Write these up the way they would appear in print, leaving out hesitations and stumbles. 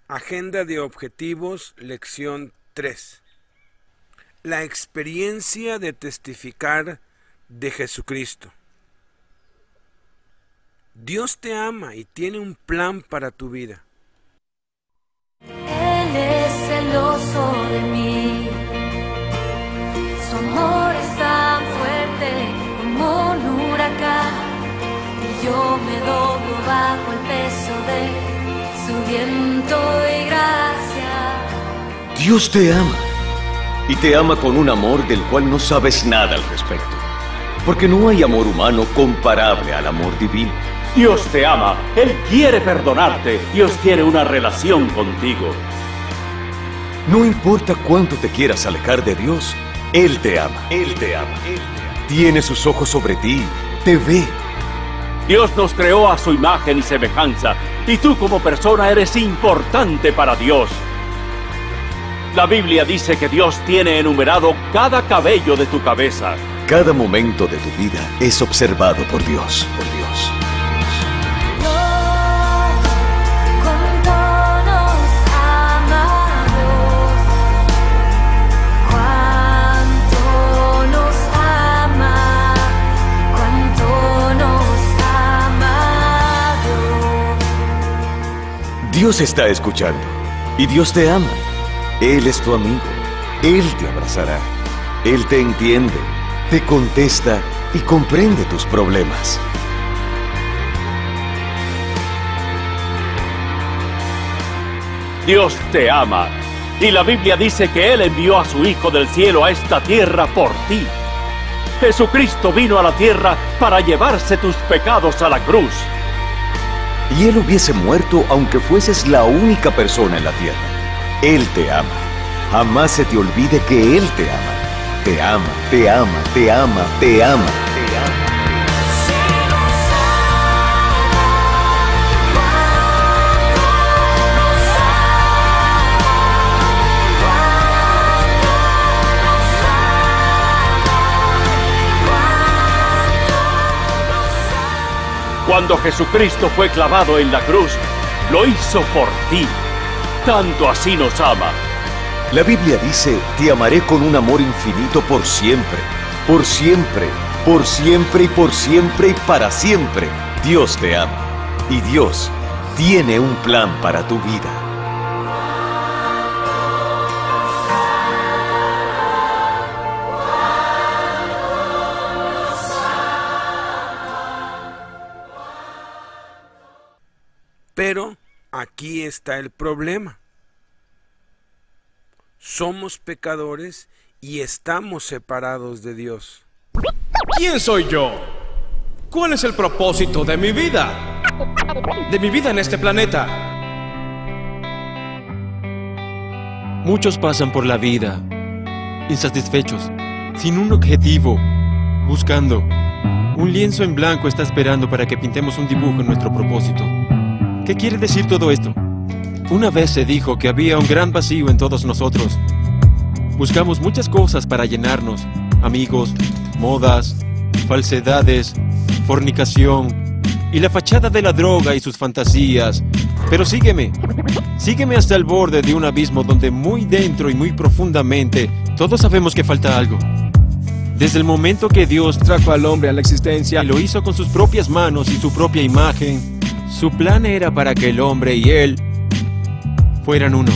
Agenda de objetivos, lección 3. La experiencia de testificar de Jesucristo. Dios te ama y tiene un plan para tu vida. Él es celoso de mí. Su amor es tan fuerte como un huracán, y yo me doblo bajo el peso de su viento y gracia. Dios te ama, y te ama con un amor del cual no sabes nada al respecto, porque no hay amor humano comparable al amor divino. Dios te ama, Él quiere perdonarte, Dios quiere una relación contigo. No importa cuánto te quieras alejar de Dios, Él te ama, Él te ama, Él te ama. Tiene sus ojos sobre ti, te ve. Dios nos creó a su imagen y semejanza, y tú como persona eres importante para Dios. La Biblia dice que Dios tiene enumerado cada cabello de tu cabeza. Cada momento de tu vida es observado por Dios, por Dios. Dios está escuchando y Dios te ama. Él es tu amigo. Él te abrazará. Él te entiende, te contesta y comprende tus problemas. Dios te ama, y la Biblia dice que Él envió a su Hijo del cielo a esta tierra por ti. Jesucristo vino a la tierra para llevarse tus pecados a la cruz. Y Él hubiese muerto aunque fueses la única persona en la tierra. Él te ama. Jamás se te olvide que Él te ama. Te ama, te ama, te ama, te ama, te ama. Cuando Jesucristo fue clavado en la cruz, lo hizo por ti. Tanto así nos ama. La Biblia dice, te amaré con un amor infinito por siempre, por siempre, por siempre y por siempre y para siempre. Dios te ama y Dios tiene un plan para tu vida. Pero aquí está el problema. Somos pecadores y estamos separados de Dios. ¿Quién soy yo? ¿Cuál es el propósito de mi vida? De mi vida en este planeta. Muchos pasan por la vida insatisfechos, sin un objetivo, buscando. Un lienzo en blanco está esperando para que pintemos un dibujo en nuestro propósito. ¿Qué quiere decir todo esto? Una vez se dijo que había un gran vacío en todos nosotros. Buscamos muchas cosas para llenarnos: amigos, modas, falsedades, fornicación y la fachada de la droga y sus fantasías. Pero sígueme hasta el borde de un abismo donde muy dentro y muy profundamente todos sabemos que falta algo. Desde el momento que Dios trajo al hombre a la existencia y lo hizo con sus propias manos y su propia imagen, su plan era para que el hombre y él fueran uno.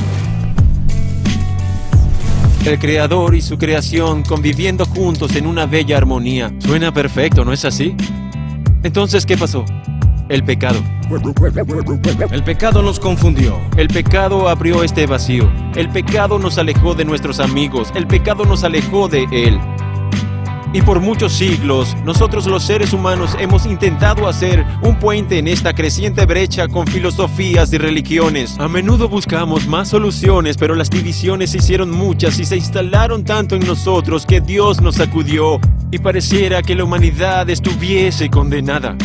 El Creador y su creación conviviendo juntos en una bella armonía. Suena perfecto, ¿no es así? Entonces, ¿qué pasó? El pecado. El pecado nos confundió. El pecado abrió este vacío. El pecado nos alejó de nuestros amigos. El pecado nos alejó de Él. Y por muchos siglos, nosotros los seres humanos hemos intentado hacer un puente en esta creciente brecha con filosofías y religiones. A menudo buscamos más soluciones, pero las divisiones se hicieron muchas y se instalaron tanto en nosotros que Dios nos sacudió y pareciera que la humanidad estuviese condenada.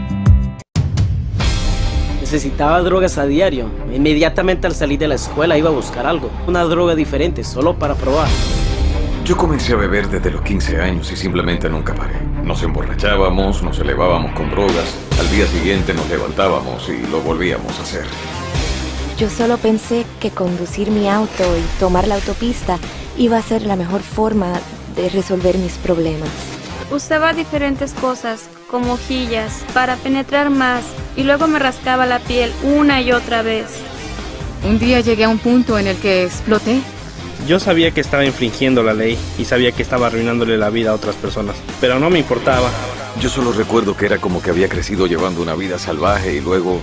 Necesitaba drogas a diario. Inmediatamente al salir de la escuela iba a buscar algo, una droga diferente, solo para probar. Yo comencé a beber desde los 15 años y simplemente nunca paré. Nos emborrachábamos, nos elevábamos con drogas, al día siguiente nos levantábamos y lo volvíamos a hacer. Yo solo pensé que conducir mi auto y tomar la autopista iba a ser la mejor forma de resolver mis problemas. Usaba diferentes cosas, como hojillas, para penetrar más, y luego me rascaba la piel una y otra vez. Un día llegué a un punto en el que exploté. Yo sabía que estaba infringiendo la ley y sabía que estaba arruinándole la vida a otras personas, pero no me importaba. Yo solo recuerdo que era como que había crecido llevando una vida salvaje y luego...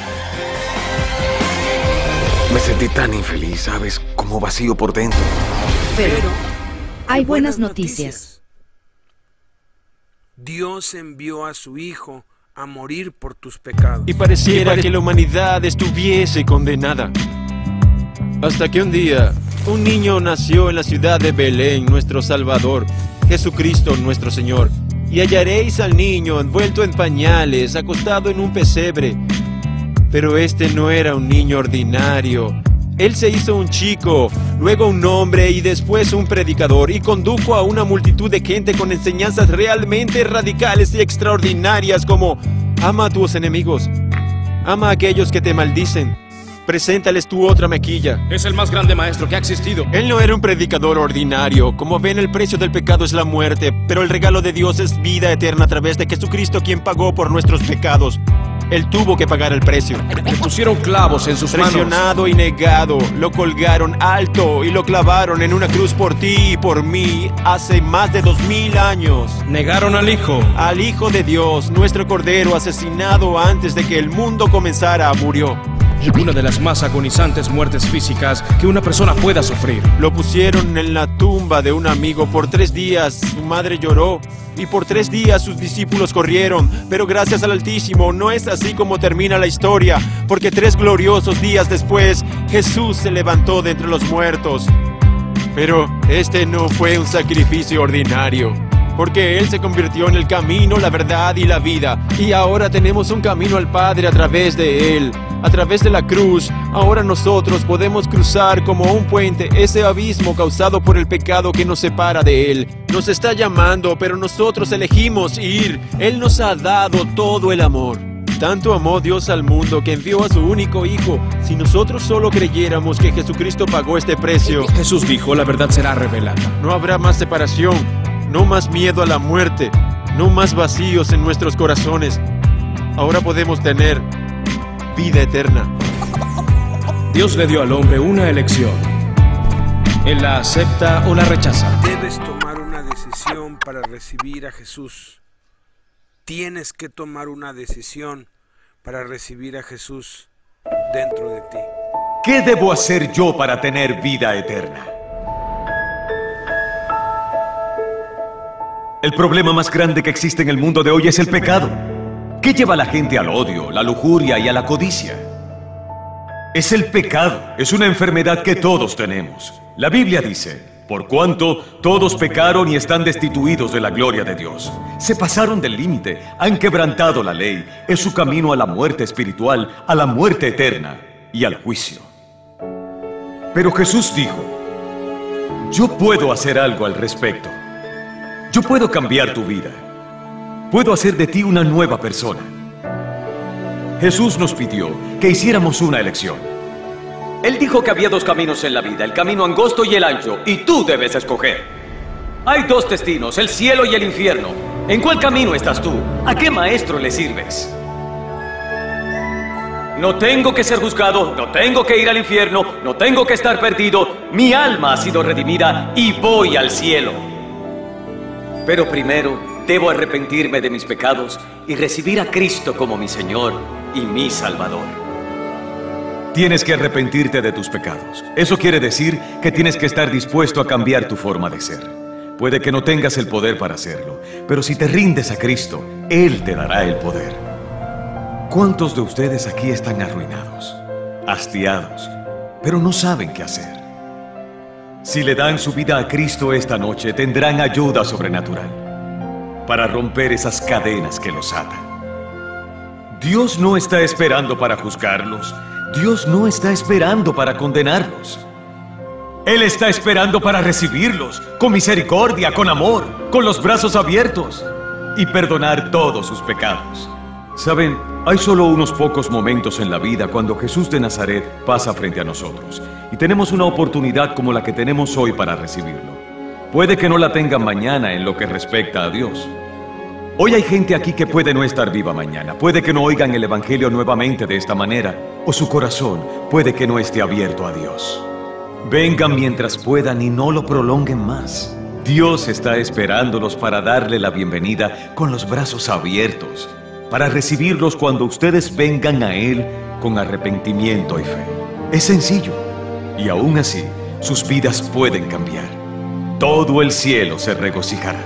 me sentí tan infeliz, ¿sabes? Como vacío por dentro. Pero hay buenas noticias. Dios envió a su Hijo a morir por tus pecados. Y pareciera que la humanidad estuviese condenada. Hasta que un día, un niño nació en la ciudad de Belén, nuestro Salvador, Jesucristo nuestro Señor. Y hallaréis al niño envuelto en pañales, acostado en un pesebre. Pero este no era un niño ordinario. Él se hizo un chico, luego un hombre y después un predicador, y condujo a una multitud de gente con enseñanzas realmente radicales y extraordinarias como: ama a tus enemigos, ama a aquellos que te maldicen, preséntales tu otra mejilla. Es el más grande maestro que ha existido. Él no era un predicador ordinario. Como ven, el precio del pecado es la muerte, pero el regalo de Dios es vida eterna a través de Jesucristo, quien pagó por nuestros pecados. Él tuvo que pagar el precio. Le pusieron clavos en sus manos. Presionado y negado, lo colgaron alto y lo clavaron en una cruz por ti y por mí hace más de 2000 años. Negaron al Hijo de Dios, nuestro Cordero, asesinado antes de que el mundo comenzara, murió. Una de las más agonizantes muertes físicas que una persona pueda sufrir. Lo pusieron en la tumba de un amigo. Por 3 días su madre lloró y por 3 días sus discípulos corrieron. Pero gracias al Altísimo no es así como termina la historia, porque 3 gloriosos días después Jesús se levantó de entre los muertos. Pero este no fue un sacrificio ordinario, porque Él se convirtió en el camino, la verdad y la vida. Y ahora tenemos un camino al Padre a través de Él. A través de la cruz, ahora nosotros podemos cruzar como un puente ese abismo causado por el pecado que nos separa de Él. Nos está llamando, pero nosotros elegimos ir. Él nos ha dado todo el amor. Tanto amó Dios al mundo que envió a su único Hijo. Si nosotros solo creyéramos que Jesucristo pagó este precio... Jesús dijo, la verdad será revelada. No habrá más separación, no más miedo a la muerte, no más vacíos en nuestros corazones. Ahora podemos tener vida eterna. Dios le dio al hombre una elección. Él la acepta o la rechaza. Debes tomar una decisión para recibir a Jesús. Tienes que tomar una decisión para recibir a Jesús dentro de ti. ¿Qué debo hacer yo para tener vida eterna? El problema más grande que existe en el mundo de hoy es el pecado. ¿Qué lleva a la gente al odio, la lujuria y a la codicia? Es el pecado, es una enfermedad que todos tenemos. La Biblia dice: por cuanto todos pecaron y están destituidos de la gloria de Dios. Se pasaron del límite, han quebrantado la ley. Es su camino a la muerte espiritual, a la muerte eterna y al juicio. Pero Jesús dijo: yo puedo hacer algo al respecto. Yo puedo cambiar tu vida. Puedo hacer de ti una nueva persona. Jesús nos pidió que hiciéramos una elección. Él dijo que había 2 caminos en la vida, el camino angosto y el ancho, y tú debes escoger. Hay 2 destinos, el cielo y el infierno. ¿En cuál camino estás tú? ¿A qué maestro le sirves? No tengo que ser juzgado, no tengo que ir al infierno, no tengo que estar perdido. Mi alma ha sido redimida y voy al cielo. Pero primero debo arrepentirme de mis pecados y recibir a Cristo como mi Señor y mi Salvador. Tienes que arrepentirte de tus pecados. Eso quiere decir que tienes que estar dispuesto a cambiar tu forma de ser. Puede que no tengas el poder para hacerlo, pero si te rindes a Cristo, Él te dará el poder. ¿Cuántos de ustedes aquí están arruinados, hastiados, pero no saben qué hacer? Si le dan su vida a Cristo esta noche, tendrán ayuda sobrenatural para romper esas cadenas que los atan. Dios no está esperando para juzgarlos. Dios no está esperando para condenarlos. Él está esperando para recibirlos con misericordia, con amor, con los brazos abiertos y perdonar todos sus pecados. Saben, hay solo unos pocos momentos en la vida cuando Jesús de Nazaret pasa frente a nosotros y tenemos una oportunidad como la que tenemos hoy para recibirlo. Puede que no la tengan mañana en lo que respecta a Dios. Hoy hay gente aquí que puede no estar viva mañana, puede que no oigan el Evangelio nuevamente de esta manera, o su corazón puede que no esté abierto a Dios. Vengan mientras puedan y no lo prolonguen más. Dios está esperándolos para darle la bienvenida con los brazos abiertos, para recibirlos cuando ustedes vengan a Él con arrepentimiento y fe. Es sencillo, y aún así, sus vidas pueden cambiar. Todo el cielo se regocijará.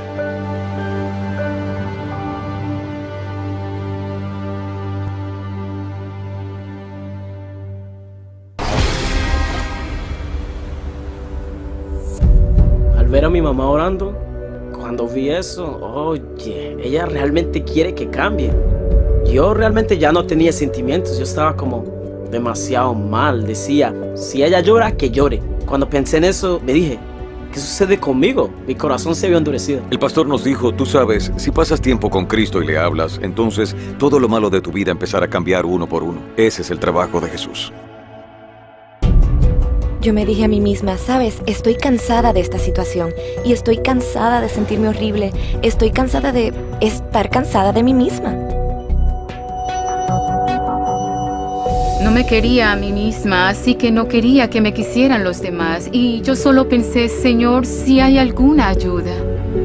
Al ver a mi mamá orando, cuando vi eso, oye, ella realmente quiere que cambie. Yo realmente ya no tenía sentimientos, yo estaba como demasiado mal. Decía, si ella llora, que llore. Cuando pensé en eso, me dije, ¿qué sucede conmigo? Mi corazón se vio endurecido. El pastor nos dijo, tú sabes, si pasas tiempo con Cristo y le hablas, entonces todo lo malo de tu vida empezará a cambiar uno por uno. Ese es el trabajo de Jesús. Yo me dije a mí misma, sabes, estoy cansada de esta situación y estoy cansada de sentirme horrible. Estoy cansada de estar cansada de mí misma. No me quería a mí misma, así que no quería que me quisieran los demás. Y yo solo pensé, Señor, si hay alguna ayuda.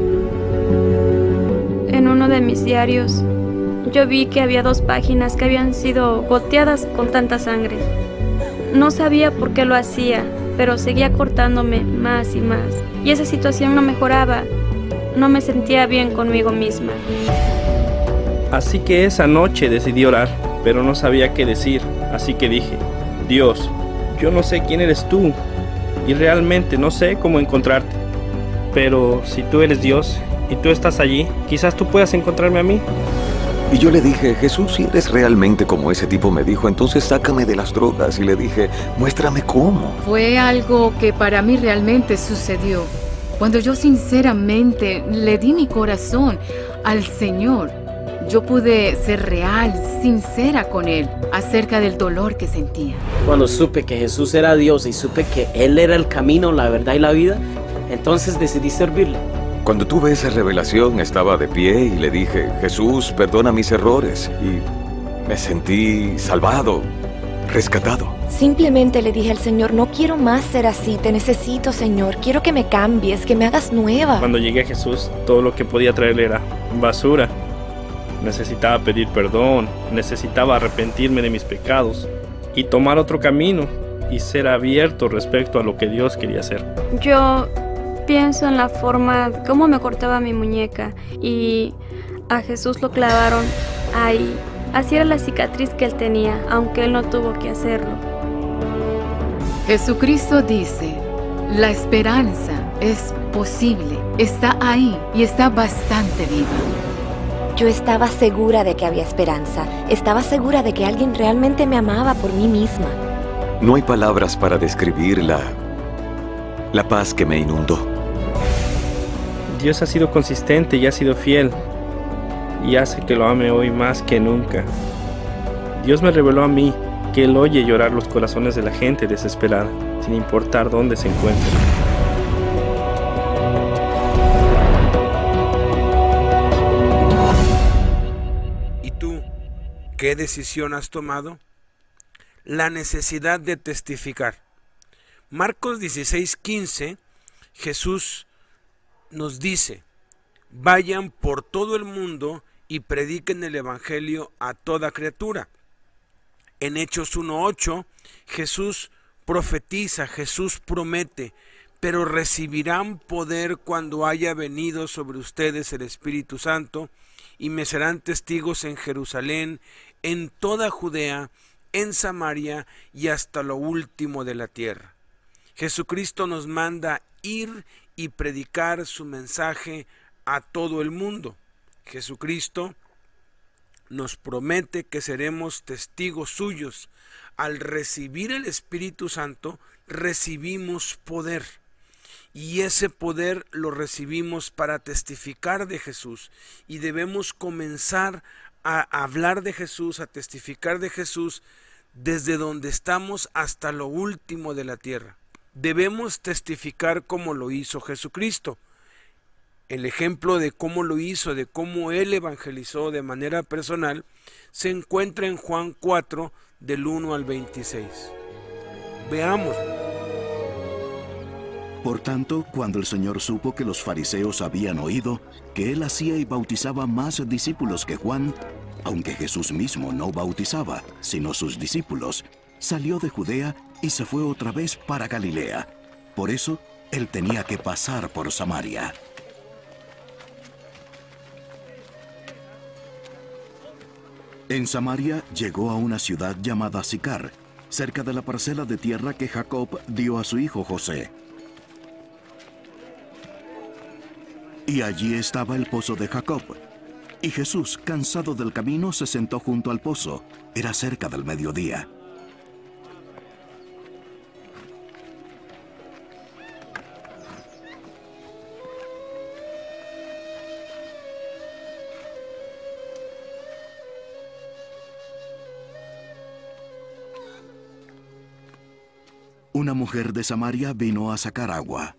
En uno de mis diarios, yo vi que había 2 páginas que habían sido goteadas con tanta sangre. No sabía por qué lo hacía, pero seguía cortándome más y más. Y esa situación no mejoraba. No me sentía bien conmigo misma. Así que esa noche decidí orar, pero no sabía qué decir. Así que dije, Dios, yo no sé quién eres tú y realmente no sé cómo encontrarte. Pero si tú eres Dios y tú estás allí, quizás tú puedas encontrarme a mí. Y yo le dije, Jesús, si eres realmente como ese tipo me dijo, entonces sácame de las drogas. Y le dije, muéstrame cómo. Fue algo que para mí realmente sucedió. Cuando yo sinceramente le di mi corazón al Señor, yo pude ser real, sincera con Él acerca del dolor que sentía. Cuando supe que Jesús era Dios y supe que Él era el camino, la verdad y la vida, entonces decidí servirle. Cuando tuve esa revelación estaba de pie y le dije, Jesús, perdona mis errores. Y me sentí salvado, rescatado. Simplemente le dije al Señor, no quiero más ser así, te necesito, Señor. Quiero que me cambies, que me hagas nueva. Cuando llegué a Jesús, todo lo que podía traerle era basura. Necesitaba pedir perdón, necesitaba arrepentirme de mis pecados y tomar otro camino y ser abierto respecto a lo que Dios quería hacer. Yo pienso en la forma como me cortaba mi muñeca y a Jesús lo clavaron ahí. Así era la cicatriz que él tenía, aunque él no tuvo que hacerlo. Jesucristo dice, la esperanza es posible, está ahí y está bastante viva. Yo estaba segura de que había esperanza. Estaba segura de que alguien realmente me amaba por mí misma. No hay palabras para describir la paz que me inundó. Dios ha sido consistente y ha sido fiel y hace que lo ame hoy más que nunca. Dios me reveló a mí que Él oye llorar los corazones de la gente desesperada, sin importar dónde se encuentren. ¿Qué decisión has tomado? La necesidad de testificar. Marcos 16:15, Jesús nos dice, vayan por todo el mundo y prediquen el Evangelio a toda criatura. En Hechos 1:8, Jesús profetiza, Jesús promete, pero recibirán poder cuando haya venido sobre ustedes el Espíritu Santo, y me serán testigos en Jerusalén, en toda Judea, en Samaria y hasta lo último de la tierra. Jesucristo nos manda ir y predicar su mensaje a todo el mundo. Jesucristo nos promete que seremos testigos suyos. Al recibir el Espíritu Santo, recibimos poder. Y ese poder lo recibimos para testificar de Jesús y debemos comenzar a hablar de Jesús, a testificar de Jesús desde donde estamos hasta lo último de la tierra. Debemos testificar como lo hizo Jesucristo. El ejemplo de cómo lo hizo, de cómo Él evangelizó de manera personal, se encuentra en Juan 4, del 1 al 26. Veamos. Por tanto, cuando el Señor supo que los fariseos habían oído que Él hacía y bautizaba más discípulos que Juan, aunque Jesús mismo no bautizaba, sino sus discípulos, salió de Judea y se fue otra vez para Galilea. Por eso, Él tenía que pasar por Samaria. En Samaria llegó a una ciudad llamada Sicar, cerca de la parcela de tierra que Jacob dio a su hijo José. Y allí estaba el pozo de Jacob. Y Jesús, cansado del camino, se sentó junto al pozo. Era cerca del mediodía. Una mujer de Samaria vino a sacar agua.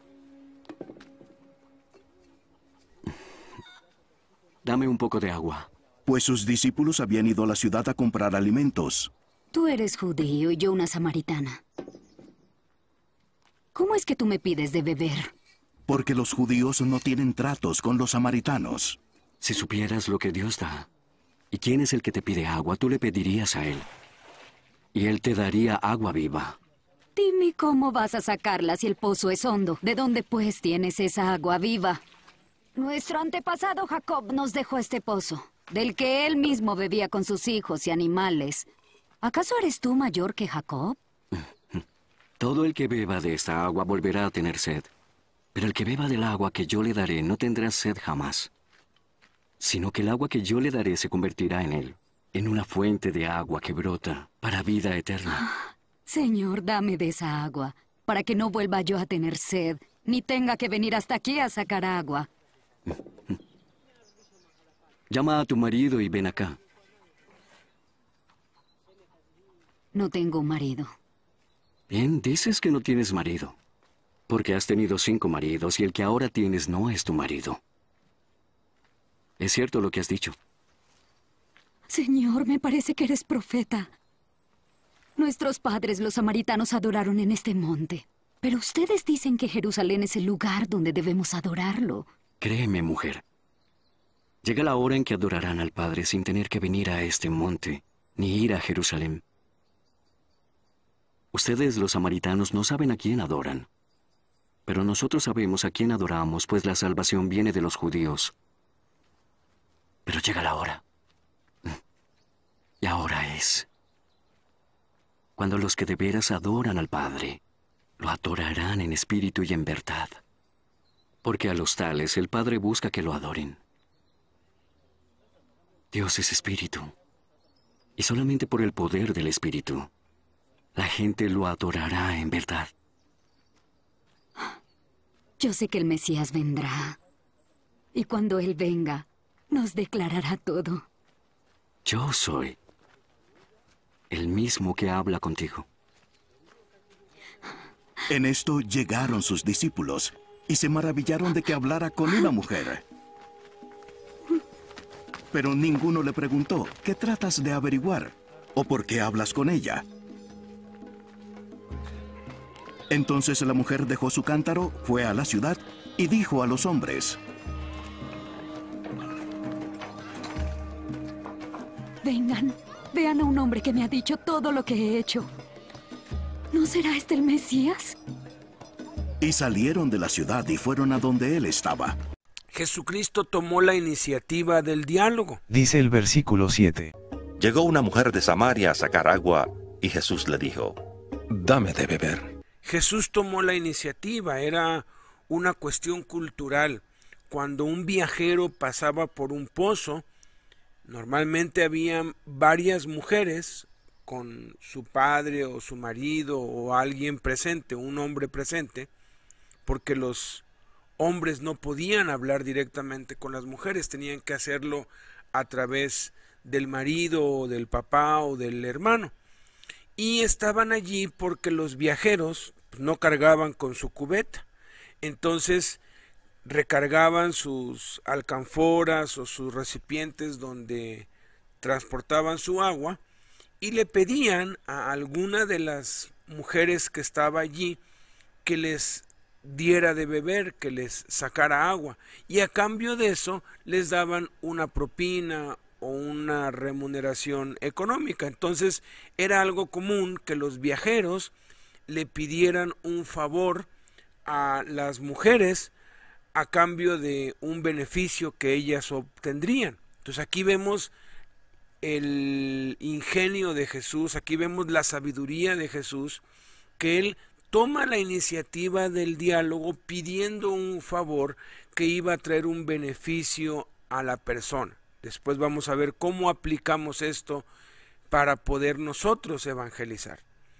Dame un poco de agua. Pues sus discípulos habían ido a la ciudad a comprar alimentos. Tú eres judío y yo una samaritana. ¿Cómo es que tú me pides de beber? Porque los judíos no tienen tratos con los samaritanos. Si supieras lo que Dios da, y quién es el que te pide agua, tú le pedirías a Él. Y Él te daría agua viva. Dime cómo vas a sacarla si el pozo es hondo. ¿De dónde pues tienes esa agua viva? Nuestro antepasado Jacob nos dejó este pozo, del que él mismo bebía con sus hijos y animales. ¿Acaso eres tú mayor que Jacob? Todo el que beba de esta agua volverá a tener sed. Pero el que beba del agua que yo le daré no tendrá sed jamás. Sino que el agua que yo le daré se convertirá en él, en una fuente de agua que brota para vida eterna. Señor, dame de esa agua, para que no vuelva yo a tener sed, ni tenga que venir hasta aquí a sacar agua. Llama a tu marido y ven acá. No tengo marido. Bien, dices que no tienes marido, porque has tenido 5 maridos y el que ahora tienes no es tu marido. ¿Es cierto lo que has dicho? Señor, me parece que eres profeta. Nuestros padres, los samaritanos, adoraron en este monte. Pero ustedes dicen que Jerusalén es el lugar donde debemos adorarlo. Créeme, mujer. Llega la hora en que adorarán al Padre sin tener que venir a este monte, ni ir a Jerusalén. Ustedes, los samaritanos, no saben a quién adoran. Pero nosotros sabemos a quién adoramos, pues la salvación viene de los judíos. Pero llega la hora. Y ahora es cuando los que de veras adoran al Padre lo adorarán en espíritu y en verdad. Porque a los tales el Padre busca que lo adoren. Dios es espíritu. Y solamente por el poder del espíritu, la gente lo adorará en verdad. Yo sé que el Mesías vendrá. Y cuando Él venga, nos declarará todo. Yo soy el mismo que habla contigo. En esto llegaron sus discípulos y se maravillaron de que hablara con una mujer. Pero ninguno le preguntó, ¿qué tratas de averiguar? ¿O por qué hablas con ella? Entonces la mujer dejó su cántaro, fue a la ciudad y dijo a los hombres: Vengan, vean a un hombre que me ha dicho todo lo que he hecho. ¿No será este el Mesías? Y salieron de la ciudad y fueron a donde él estaba. Jesucristo tomó la iniciativa del diálogo. Dice el versículo 7. Llegó una mujer de Samaria a sacar agua y Jesús le dijo: Dame de beber. Jesús tomó la iniciativa, era una cuestión cultural. Cuando un viajero pasaba por un pozo, normalmente había varias mujeres con su padre o su marido o alguien presente, un hombre presente, porque los hombres no podían hablar directamente con las mujeres, tenían que hacerlo a través del marido o del papá o del hermano. Y estaban allí porque los viajeros no cargaban con su cubeta, entonces recargaban sus alcanforas o sus recipientes donde transportaban su agua y le pedían a alguna de las mujeres que estaba allí que les diera de beber, que les sacara agua, y a cambio de eso les daban una propina o una remuneración económica. Entonces era algo común que los viajeros le pidieran un favor a las mujeres a cambio de un beneficio que ellas obtendrían. Entonces aquí vemos el ingenio de Jesús, aquí vemos la sabiduría de Jesús, que él toma la iniciativa del diálogo pidiendo un favor que iba a traer un beneficio a la persona. Después vamos a ver cómo aplicamos esto para poder nosotros evangelizar.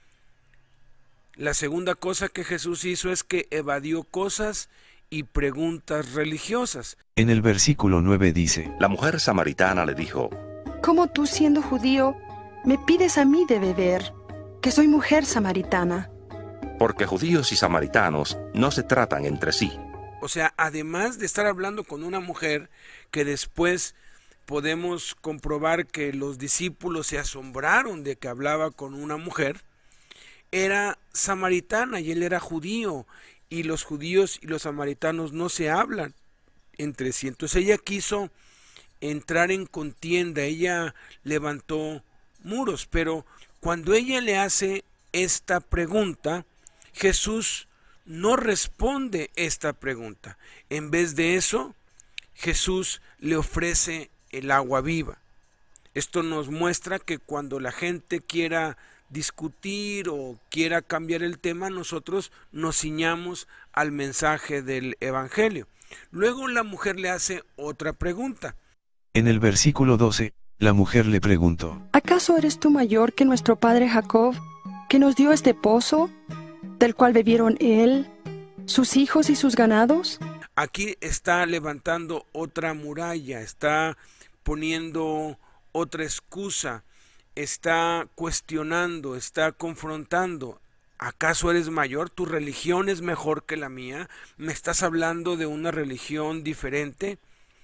La segunda cosa que Jesús hizo es que evadió cosas y preguntas religiosas. En el versículo 9 dice: La mujer samaritana le dijo: ¿Cómo tú, siendo judío, me pides a mí de beber, que soy mujer samaritana? Porque judíos y samaritanos no se tratan entre sí. O sea, además de estar hablando con una mujer, que después podemos comprobar que los discípulos se asombraron de que hablaba con una mujer, era samaritana y él era judío, y los judíos y los samaritanos no se hablan entre sí. Entonces ella quiso entrar en contienda, ella levantó muros, pero cuando ella le hace esta pregunta, Jesús no responde esta pregunta. En vez de eso, Jesús le ofrece el agua viva. Esto nos muestra que cuando la gente quiera discutir o quiera cambiar el tema, nosotros nos ciñamos al mensaje del Evangelio. Luego la mujer le hace otra pregunta. En el versículo 12, la mujer le preguntó: ¿Acaso eres tú mayor que nuestro padre Jacob, que nos dio este pozo, del cual bebieron él, sus hijos y sus ganados? Aquí está levantando otra muralla, está poniendo otra excusa, está cuestionando, está confrontando. ¿Acaso eres mayor? ¿Tu religión es mejor que la mía? ¿Me estás hablando de una religión diferente?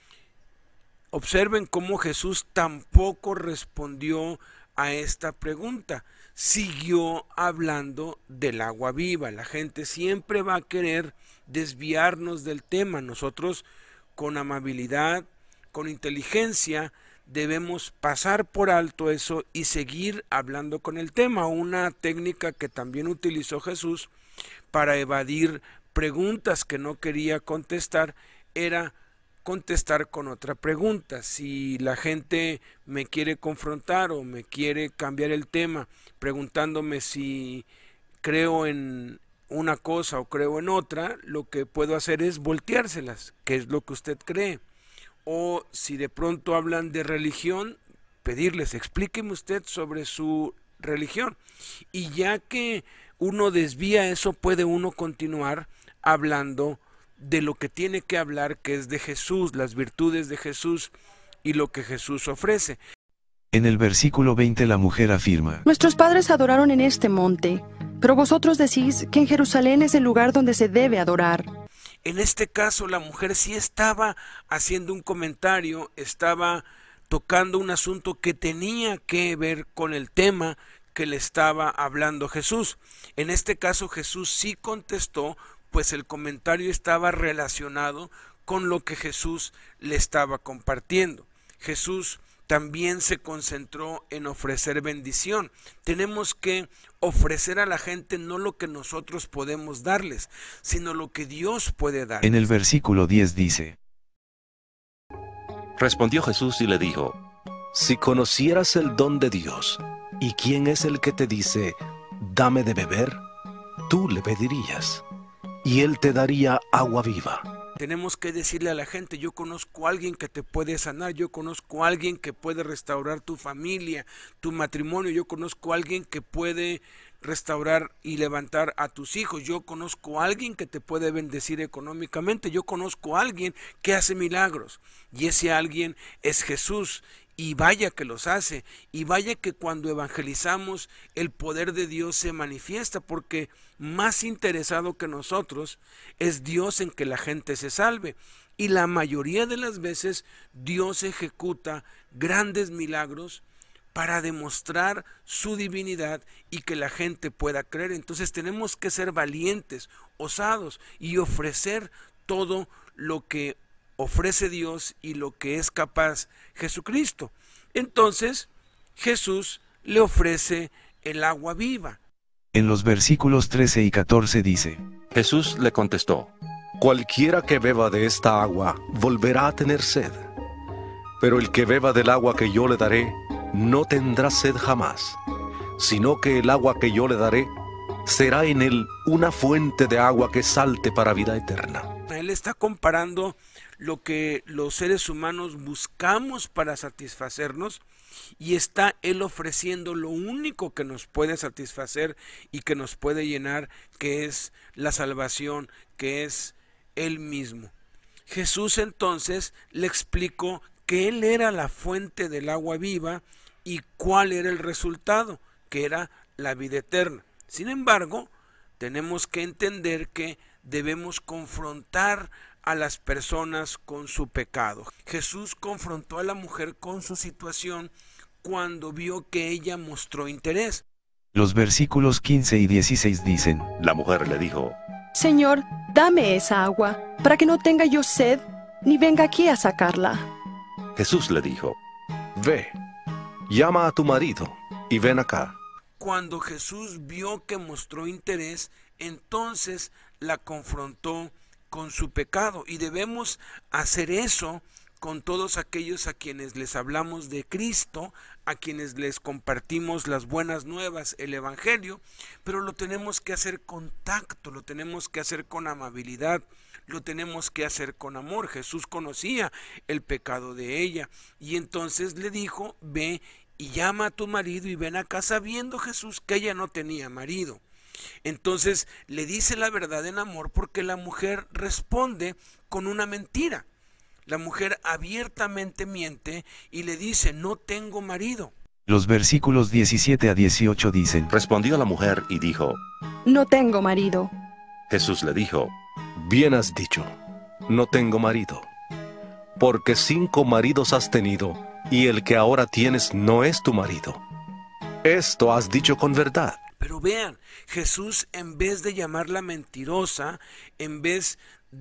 Observen cómo Jesús tampoco respondió a esta pregunta. Siguió hablando del agua viva. La gente siempre va a querer desviarnos del tema. Nosotros, con amabilidad, con inteligencia, debemos pasar por alto eso y seguir hablando con el tema. Una técnica que también utilizó Jesús para evadir preguntas que no quería contestar era contestar con otra pregunta. Si la gente me quiere confrontar o me quiere cambiar el tema preguntándome si creo en una cosa o creo en otra, lo que puedo hacer es volteárselas. ¿Qué es lo que usted cree? O si de pronto hablan de religión, pedirles: explíqueme usted sobre su religión. Y ya que uno desvía eso, puede uno continuar hablando de lo que tiene que hablar, que es de Jesús, las virtudes de Jesús y lo que Jesús ofrece. En el versículo 20 la mujer afirma: Nuestros padres adoraron en este monte, pero vosotros decís que en Jerusalén es el lugar donde se debe adorar. En este caso la mujer sí estaba haciendo un comentario, estaba tocando un asunto que tenía que ver con el tema que le estaba hablando Jesús. En este caso Jesús sí contestó, pues el comentario estaba relacionado con lo que Jesús le estaba compartiendo. Jesús también se concentró en ofrecer bendición. Tenemos que ofrecer a la gente no lo que nosotros podemos darles, sino lo que Dios puede dar. En el versículo 10 dice: Respondió Jesús y le dijo: Si conocieras el don de Dios, y quién es el que te dice, dame de beber, tú le pedirías, y él te daría agua viva. Tenemos que decirle a la gente: yo conozco a alguien que te puede sanar, yo conozco a alguien que puede restaurar tu familia, tu matrimonio, yo conozco a alguien que puede restaurar y levantar a tus hijos. Yo conozco a alguien que te puede bendecir económicamente. Yo conozco a alguien que hace milagros. Y ese alguien es Jesús. Y vaya que los hace. Y vaya que cuando evangelizamos el poder de Dios se manifiesta, porque más interesado que nosotros es Dios en que la gente se salve. Y la mayoría de las veces Dios ejecuta grandes milagros para demostrar su divinidad y que la gente pueda creer. Entonces tenemos que ser valientes, osados y ofrecer todo lo que ofrece Dios y lo que es capaz Jesucristo. Entonces Jesús le ofrece el agua viva. En los versículos 13 y 14 dice: Jesús le contestó: Cualquiera que beba de esta agua volverá a tener sed, pero el que beba del agua que yo le daré no tendrá sed jamás, sino que el agua que yo le daré será en él una fuente de agua que salte para vida eterna. Él está comparando lo que los seres humanos buscamos para satisfacernos, y está él ofreciendo lo único que nos puede satisfacer y que nos puede llenar, que es la salvación, que es él mismo. Jesús entonces le explicó que él era la fuente del agua viva y cuál era el resultado, que era la vida eterna. Sin embargo, tenemos que entender que debemos confrontar a las personas con su pecado. Jesús confrontó a la mujer con su situación cuando vio que ella mostró interés. Los versículos 15 y 16 dicen: La mujer le dijo: Señor, dame esa agua, para que no tenga yo sed, ni venga aquí a sacarla. Jesús le dijo: Ve, llama a tu marido y ven acá. Cuando Jesús vio que mostró interés, entonces la confrontó con su pecado, y debemos hacer eso con todos aquellos a quienes les hablamos de Cristo, a quienes les compartimos las buenas nuevas, el Evangelio, pero lo tenemos que hacer con tacto, lo tenemos que hacer con amabilidad, lo tenemos que hacer con amor. Jesús conocía el pecado de ella, y entonces le dijo: ve y llama a tu marido y ven acá, sabiendo Jesús que ella no tenía marido. Entonces le dice la verdad en amor, porque la mujer responde con una mentira. La mujer abiertamente miente y le dice: no tengo marido. Los versículos 17 a 18 dicen: Respondió la mujer y dijo: No tengo marido. Jesús le dijo: Bien has dicho, no tengo marido, porque 5 maridos has tenido, y el que ahora tienes no es tu marido. Esto has dicho con verdad. Pero vean, Jesús, en vez de llamarla mentirosa, en vez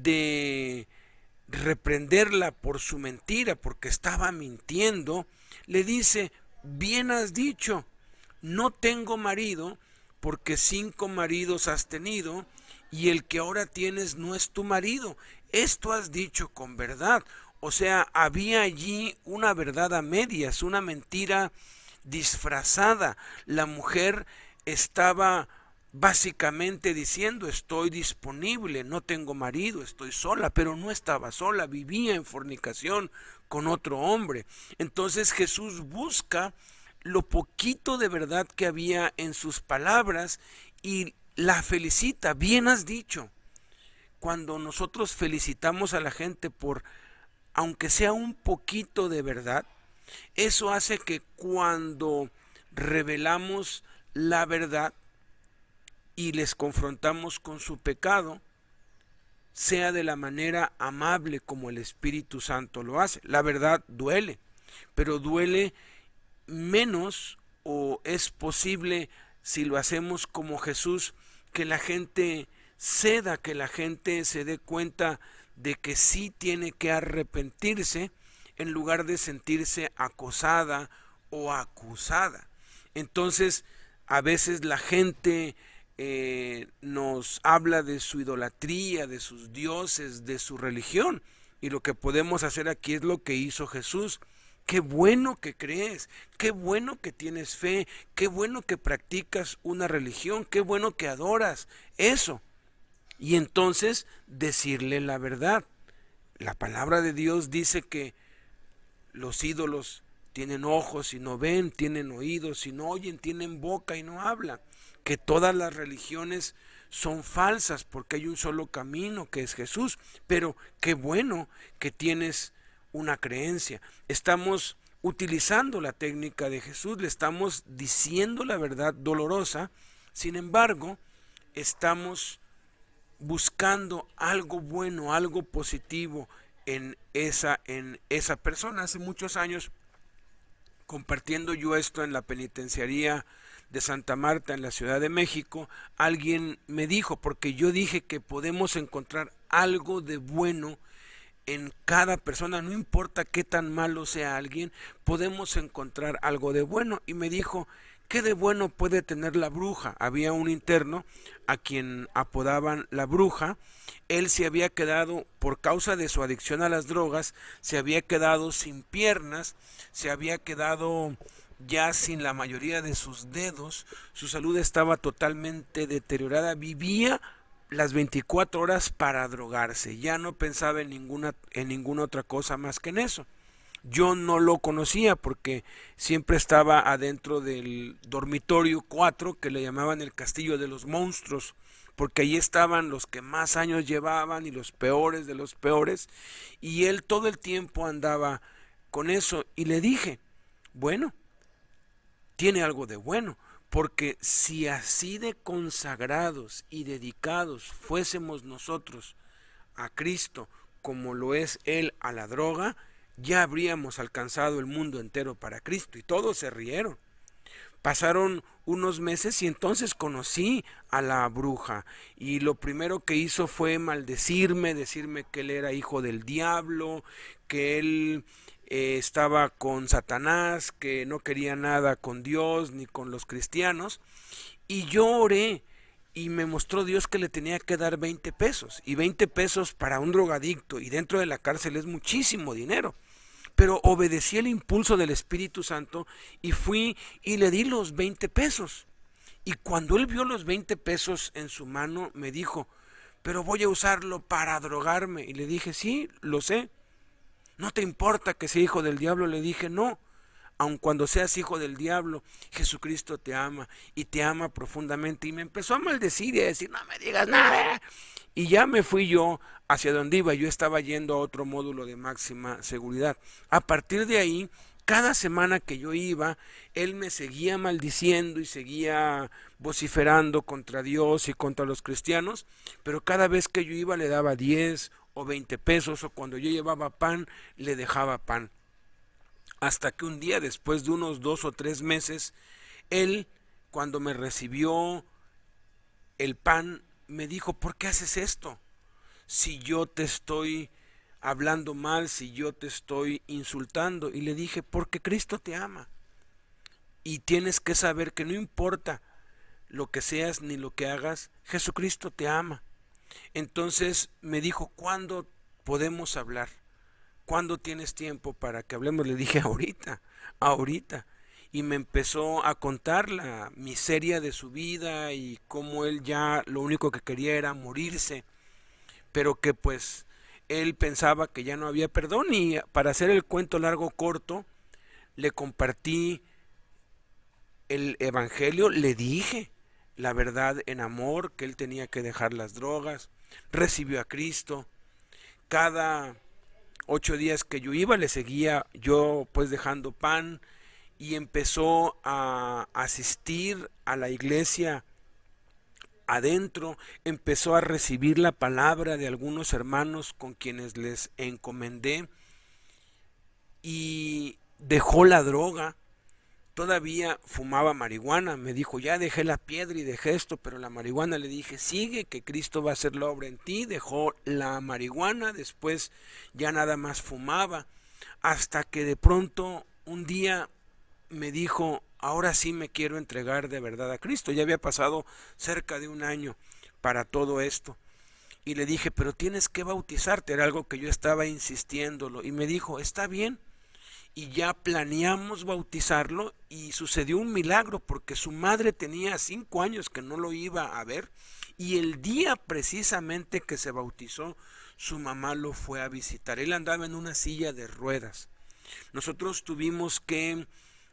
de reprenderla por su mentira, porque estaba mintiendo, le dice: bien has dicho, no tengo marido, porque 5 maridos has tenido, y el que ahora tienes no es tu marido. Esto has dicho con verdad. O sea, había allí una verdad a medias, una mentira disfrazada. La mujer estaba básicamente diciendo: estoy disponible, no tengo marido, estoy sola, pero no estaba sola, vivía en fornicación con otro hombre. Entonces Jesús busca lo poquito de verdad que había en sus palabras y la felicita. Bien has dicho. Cuando nosotros felicitamos a la gente por, aunque sea un poquito de verdad, eso hace que cuando revelamos la verdad y les confrontamos con su pecado, sea de la manera amable como el Espíritu Santo lo hace. La verdad duele, pero duele menos, o es posible, si lo hacemos como Jesús, que la gente ceda, que la gente se dé cuenta de que sí tiene que arrepentirse, en lugar de sentirse acosada o acusada. Entonces, a veces la gente nos habla de su idolatría, de sus dioses, de su religión, y lo que podemos hacer aquí es lo que hizo Jesús. Qué bueno que crees, qué bueno que tienes fe, qué bueno que practicas una religión, qué bueno que adoras eso. Y entonces decirle la verdad. La palabra de Dios dice que los ídolos tienen ojos y no ven, tienen oídos y no oyen, tienen boca y no hablan. que todas las religiones son falsas porque hay un solo camino que es Jesús, pero qué bueno que tienes una creencia. Estamos utilizando la técnica de Jesús, le estamos diciendo la verdad dolorosa, sin embargo, estamos buscando algo bueno, algo positivo en esa persona. Hace muchos años, compartiendo yo esto en la penitenciaría de Santa Marta en la Ciudad de México, alguien me dijo, porque yo dije que podemos encontrar algo de bueno en cada persona, no importa qué tan malo sea alguien, podemos encontrar algo de bueno. Y me dijo, ¿qué de bueno puede tener la bruja? Había un interno a quien apodaban la bruja. Él se había quedado, por causa de su adicción a las drogas, se había quedado sin piernas, se había quedado ya sin la mayoría de sus dedos, su salud estaba totalmente deteriorada, vivía las 24 horas para drogarse, ya no pensaba en ninguna otra cosa más que en eso. Yo no lo conocía porque siempre estaba adentro del dormitorio 4, que le llamaban el castillo de los monstruos, porque ahí estaban los que más años llevaban y los peores de los peores, y él todo el tiempo andaba con eso. Y le dije, bueno, tiene algo de bueno, porque si así de consagrados y dedicados fuésemos nosotros a Cristo como lo es Él a la droga, ya habríamos alcanzado el mundo entero para Cristo. Y todos se rieron. Pasaron unos meses y entonces conocí a la bruja, y lo primero que hizo fue maldecirme, decirme que él era hijo del diablo, que él estaba con Satanás, que no quería nada con Dios ni con los cristianos. Y yo oré y me mostró Dios que le tenía que dar 20 pesos, y 20 pesos para un drogadicto y dentro de la cárcel es muchísimo dinero. Pero obedecí el impulso del Espíritu Santo y fui y le di los 20 pesos. Y cuando él vio los 20 pesos en su mano, me dijo, pero voy a usarlo para drogarme. Y le dije, sí, lo sé. ¿No te importa que sea hijo del diablo? Le dije, no. Aun cuando seas hijo del diablo, Jesucristo te ama y te ama profundamente. Y me empezó a maldecir y a decir, no me digas nada. Y ya me fui yo hacia donde iba. Yo estaba yendo a otro módulo de máxima seguridad. A partir de ahí, cada semana que yo iba, él me seguía maldiciendo y seguía vociferando contra Dios y contra los cristianos. Pero cada vez que yo iba le daba 10 o 20 pesos, o cuando yo llevaba pan, le dejaba pan. Hasta que un día, después de unos 2 o 3 meses, él, cuando me recibió el pan, me dijo, ¿por qué haces esto? Si yo te estoy hablando mal, si yo te estoy insultando. Y le dije, porque Cristo te ama. Y tienes que saber que no importa lo que seas ni lo que hagas, Jesucristo te ama. Entonces me dijo, ¿cuándo podemos hablar? ¿Cuándo tienes tiempo para que hablemos? Le dije, ahorita. Y me empezó a contar la miseria de su vida y cómo él ya lo único que quería era morirse, pero que pues él pensaba que ya no había perdón. Y para hacer el cuento largo corto, le compartí el evangelio, le dije la verdad en amor, que él tenía que dejar las drogas. Recibió a Cristo. Cada 8 días que yo iba, le seguía yo pues dejando pan, y empezó a asistir a la iglesia adentro, empezó a recibir la palabra de algunos hermanos con quienes les encomendé, y dejó la droga. Todavía fumaba marihuana, me dijo, ya dejé la piedra y dejé esto, pero la marihuana, le dije, sigue, que Cristo va a hacer la obra en ti. Dejó la marihuana, después ya nada más fumaba, hasta que de pronto un día me dijo, ahora sí me quiero entregar de verdad a Cristo. Ya había pasado cerca de 1 año para todo esto. Y le dije, pero tienes que bautizarte, era algo que yo estaba insistiéndolo. Y me dijo, está bien. Y ya planeamos bautizarlo, y sucedió un milagro porque su madre tenía 5 años que no lo iba a ver, y el día precisamente que se bautizó, su mamá lo fue a visitar. Él andaba en una silla de ruedas. Nosotros tuvimos que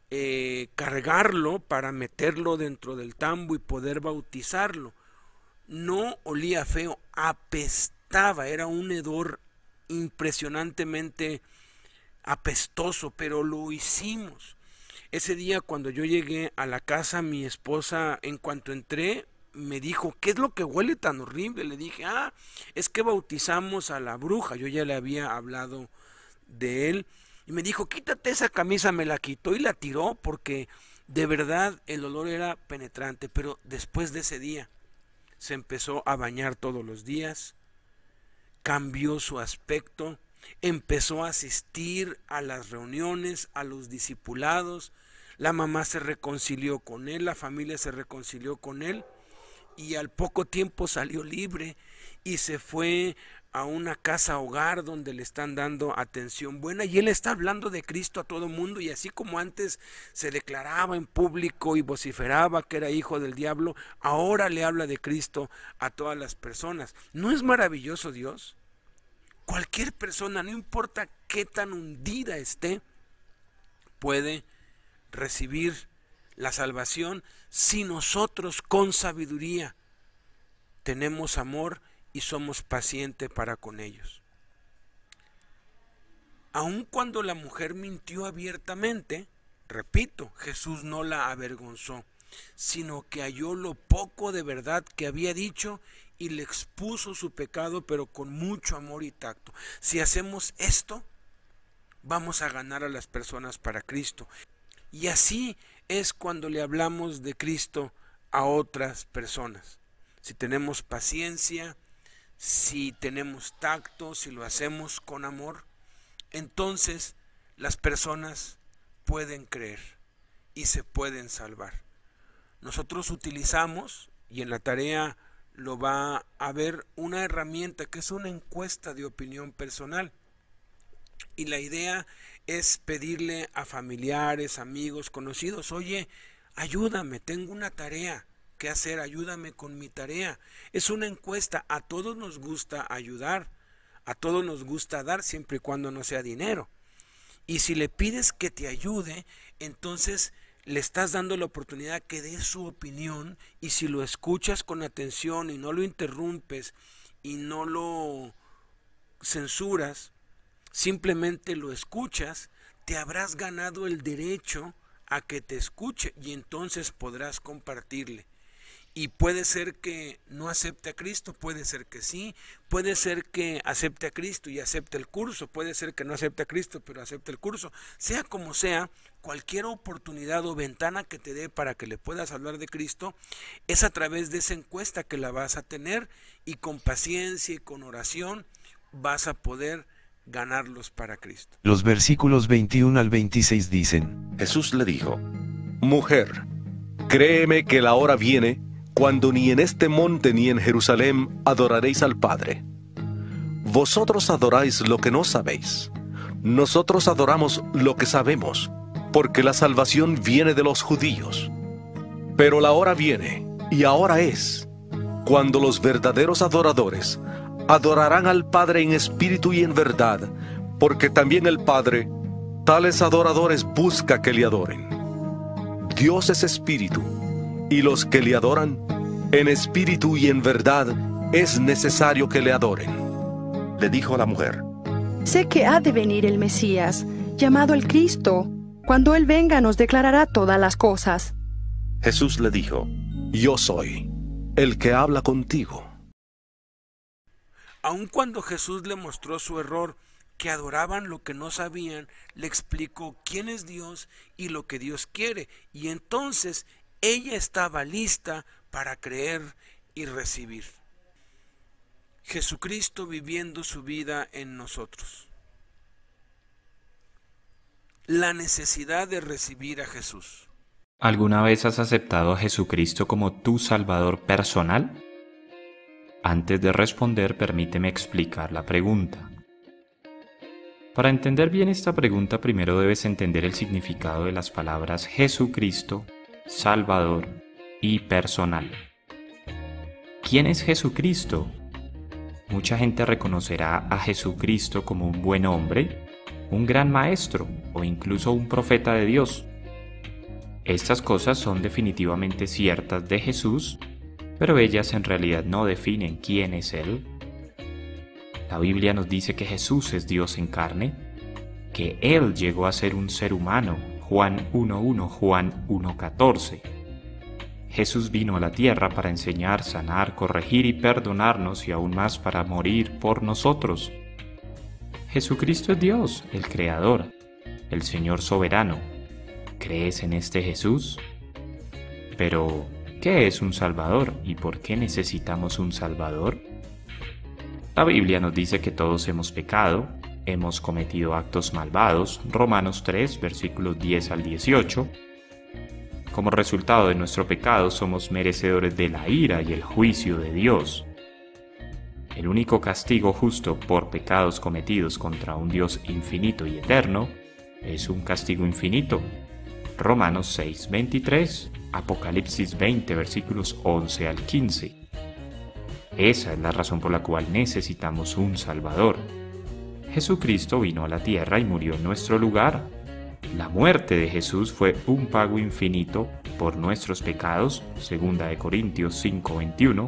cargarlo para meterlo dentro del tambo y poder bautizarlo. No olía feo, apestaba, era un hedor impresionantemente apestoso, pero lo hicimos. Ese día cuando yo llegué a la casa, mi esposa, en cuanto entré, me dijo, ¿qué es lo que huele tan horrible? Le dije, es que bautizamos a la bruja. Yo ya le había hablado de él. Y me dijo, quítate esa camisa. Me la quitó y la tiró porque de verdad el olor era penetrante. Pero después de ese día se empezó a bañar todos los días, cambió su aspecto, empezó a asistir a las reuniones, a los discipulados. La mamá se reconcilió con él, la familia se reconcilió con él. Y al poco tiempo salió libre y se fue a una casa hogar donde le están dando atención buena, y él está hablando de Cristo a todo mundo, y así como antes se declaraba en público y vociferaba que era hijo del diablo, ahora le habla de Cristo a todas las personas. ¿No es maravilloso Dios? Cualquier persona, no importa qué tan hundida esté, puede recibir la salvación si nosotros con sabiduría tenemos amor y somos pacientes para con ellos. Aun cuando la mujer mintió abiertamente, repito, Jesús no la avergonzó, sino que halló lo poco de verdad que había dicho y le expuso su pecado, pero con mucho amor y tacto. Si hacemos esto, vamos a ganar a las personas para Cristo. Y así es cuando le hablamos de Cristo a otras personas. Si tenemos paciencia, si tenemos tacto, si lo hacemos con amor, entonces las personas pueden creer y se pueden salvar. Nosotros utilizamos, y en la tarea lo va a ver, una herramienta que es una encuesta de opinión personal. Y la idea es pedirle a familiares, amigos, conocidos, oye, ayúdame, tengo una tarea que hacer, ayúdame con mi tarea. Es una encuesta, a todos nos gusta ayudar, a todos nos gusta dar, siempre y cuando no sea dinero. Y si le pides que te ayude, entonces le estás dando la oportunidad que dé su opinión, y si lo escuchas con atención y no lo interrumpes y no lo censuras, simplemente lo escuchas, te habrás ganado el derecho a que te escuche, y entonces podrás compartirle. Y puede ser que no acepte a Cristo, puede ser que sí, puede ser que acepte a Cristo y acepte el curso, puede ser que no acepte a Cristo pero acepte el curso. Sea como sea, cualquier oportunidad o ventana que te dé para que le puedas hablar de Cristo es a través de esa encuesta que la vas a tener, y con paciencia y con oración vas a poder ganarlos para Cristo. Los versículos 21 al 26 dicen: Jesús le dijo: Mujer, créeme que la hora viene cuando ni en este monte ni en Jerusalén adoraréis al Padre. Vosotros adoráis lo que no sabéis. Nosotros adoramos lo que sabemos, porque la salvación viene de los judíos. Pero la hora viene, y ahora es, cuando los verdaderos adoradores adorarán al Padre en espíritu y en verdad, porque también el Padre tales adoradores busca que le adoren. Dios es espíritu, y los que le adoran, en espíritu y en verdad, es necesario que le adoren. Le dijo la mujer: Sé que ha de venir el Mesías, llamado el Cristo. Cuando Él venga nos declarará todas las cosas. Jesús le dijo: Yo soy el que habla contigo. Aun cuando Jesús le mostró su error, que adoraban lo que no sabían, le explicó quién es Dios y lo que Dios quiere, y entonces ella estaba lista para creer y recibir. Jesucristo viviendo su vida en nosotros. La necesidad de recibir a Jesús. ¿Alguna vez has aceptado a Jesucristo como tu Salvador personal? Antes de responder, permíteme explicar la pregunta. Para entender bien esta pregunta, primero debes entender el significado de las palabras Jesucristo, Salvador y personal. ¿Quién es Jesucristo? Mucha gente reconocerá a Jesucristo como un buen hombre, un gran maestro o incluso un profeta de Dios. Estas cosas son definitivamente ciertas de Jesús, pero ellas en realidad no definen quién es Él. La Biblia nos dice que Jesús es Dios en carne, que Él llegó a ser un ser humano, Juan 1.1, Juan 1.14. Jesús vino a la tierra para enseñar, sanar, corregir y perdonarnos y aún más para morir por nosotros. Jesucristo es Dios, el Creador, el Señor soberano. ¿Crees en este Jesús? Pero, ¿qué es un Salvador y por qué necesitamos un Salvador? La Biblia nos dice que todos hemos pecado, hemos cometido actos malvados, Romanos 3, versículos 10 al 18. Como resultado de nuestro pecado somos merecedores de la ira y el juicio de Dios. El único castigo justo por pecados cometidos contra un Dios infinito y eterno es un castigo infinito. Romanos 6, 23, Apocalipsis 20, versículos 11 al 15. Esa es la razón por la cual necesitamos un Salvador. Jesucristo vino a la tierra y murió en nuestro lugar. La muerte de Jesús fue un pago infinito por nuestros pecados, 2 Corintios 5:21.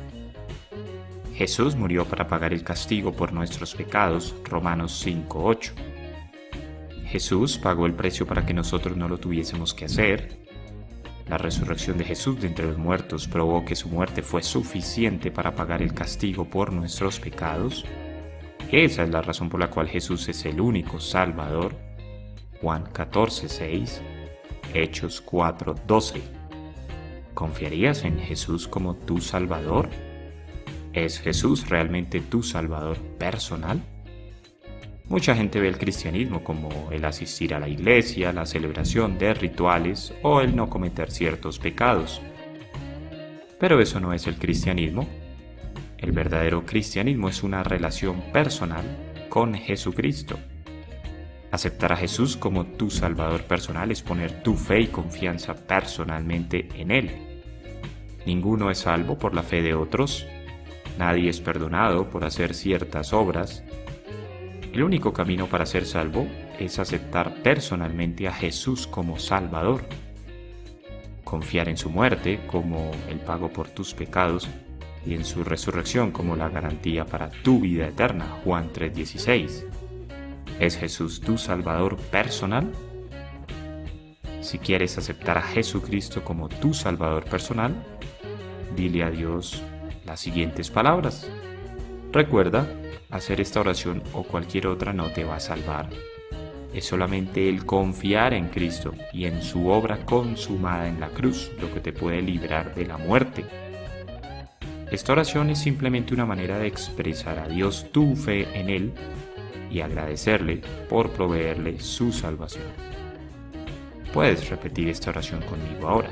Jesús murió para pagar el castigo por nuestros pecados, Romanos 5:8. Jesús pagó el precio para que nosotros no lo tuviésemos que hacer. La resurrección de Jesús de entre los muertos probó que su muerte fue suficiente para pagar el castigo por nuestros pecados. Esa es la razón por la cual Jesús es el único Salvador. Juan 14:6, Hechos 4:12. ¿Confiarías en Jesús como tu Salvador? ¿Es Jesús realmente tu Salvador personal? Mucha gente ve el cristianismo como el asistir a la iglesia, la celebración de rituales o el no cometer ciertos pecados. Pero eso no es el cristianismo. El verdadero cristianismo es una relación personal con Jesucristo. Aceptar a Jesús como tu Salvador personal es poner tu fe y confianza personalmente en Él. Ninguno es salvo por la fe de otros. Nadie es perdonado por hacer ciertas obras. El único camino para ser salvo es aceptar personalmente a Jesús como Salvador. Confiar en su muerte como el pago por tus pecados y en su resurrección como la garantía para tu vida eterna, Juan 3:16. ¿Es Jesús tu Salvador personal? Si quieres aceptar a Jesucristo como tu Salvador personal, dile a Dios las siguientes palabras. Recuerda, hacer esta oración o cualquier otra no te va a salvar. Es solamente el confiar en Cristo y en su obra consumada en la cruz lo que te puede librar de la muerte. Esta oración es simplemente una manera de expresar a Dios tu fe en Él y agradecerle por proveerle su salvación. Puedes repetir esta oración conmigo ahora.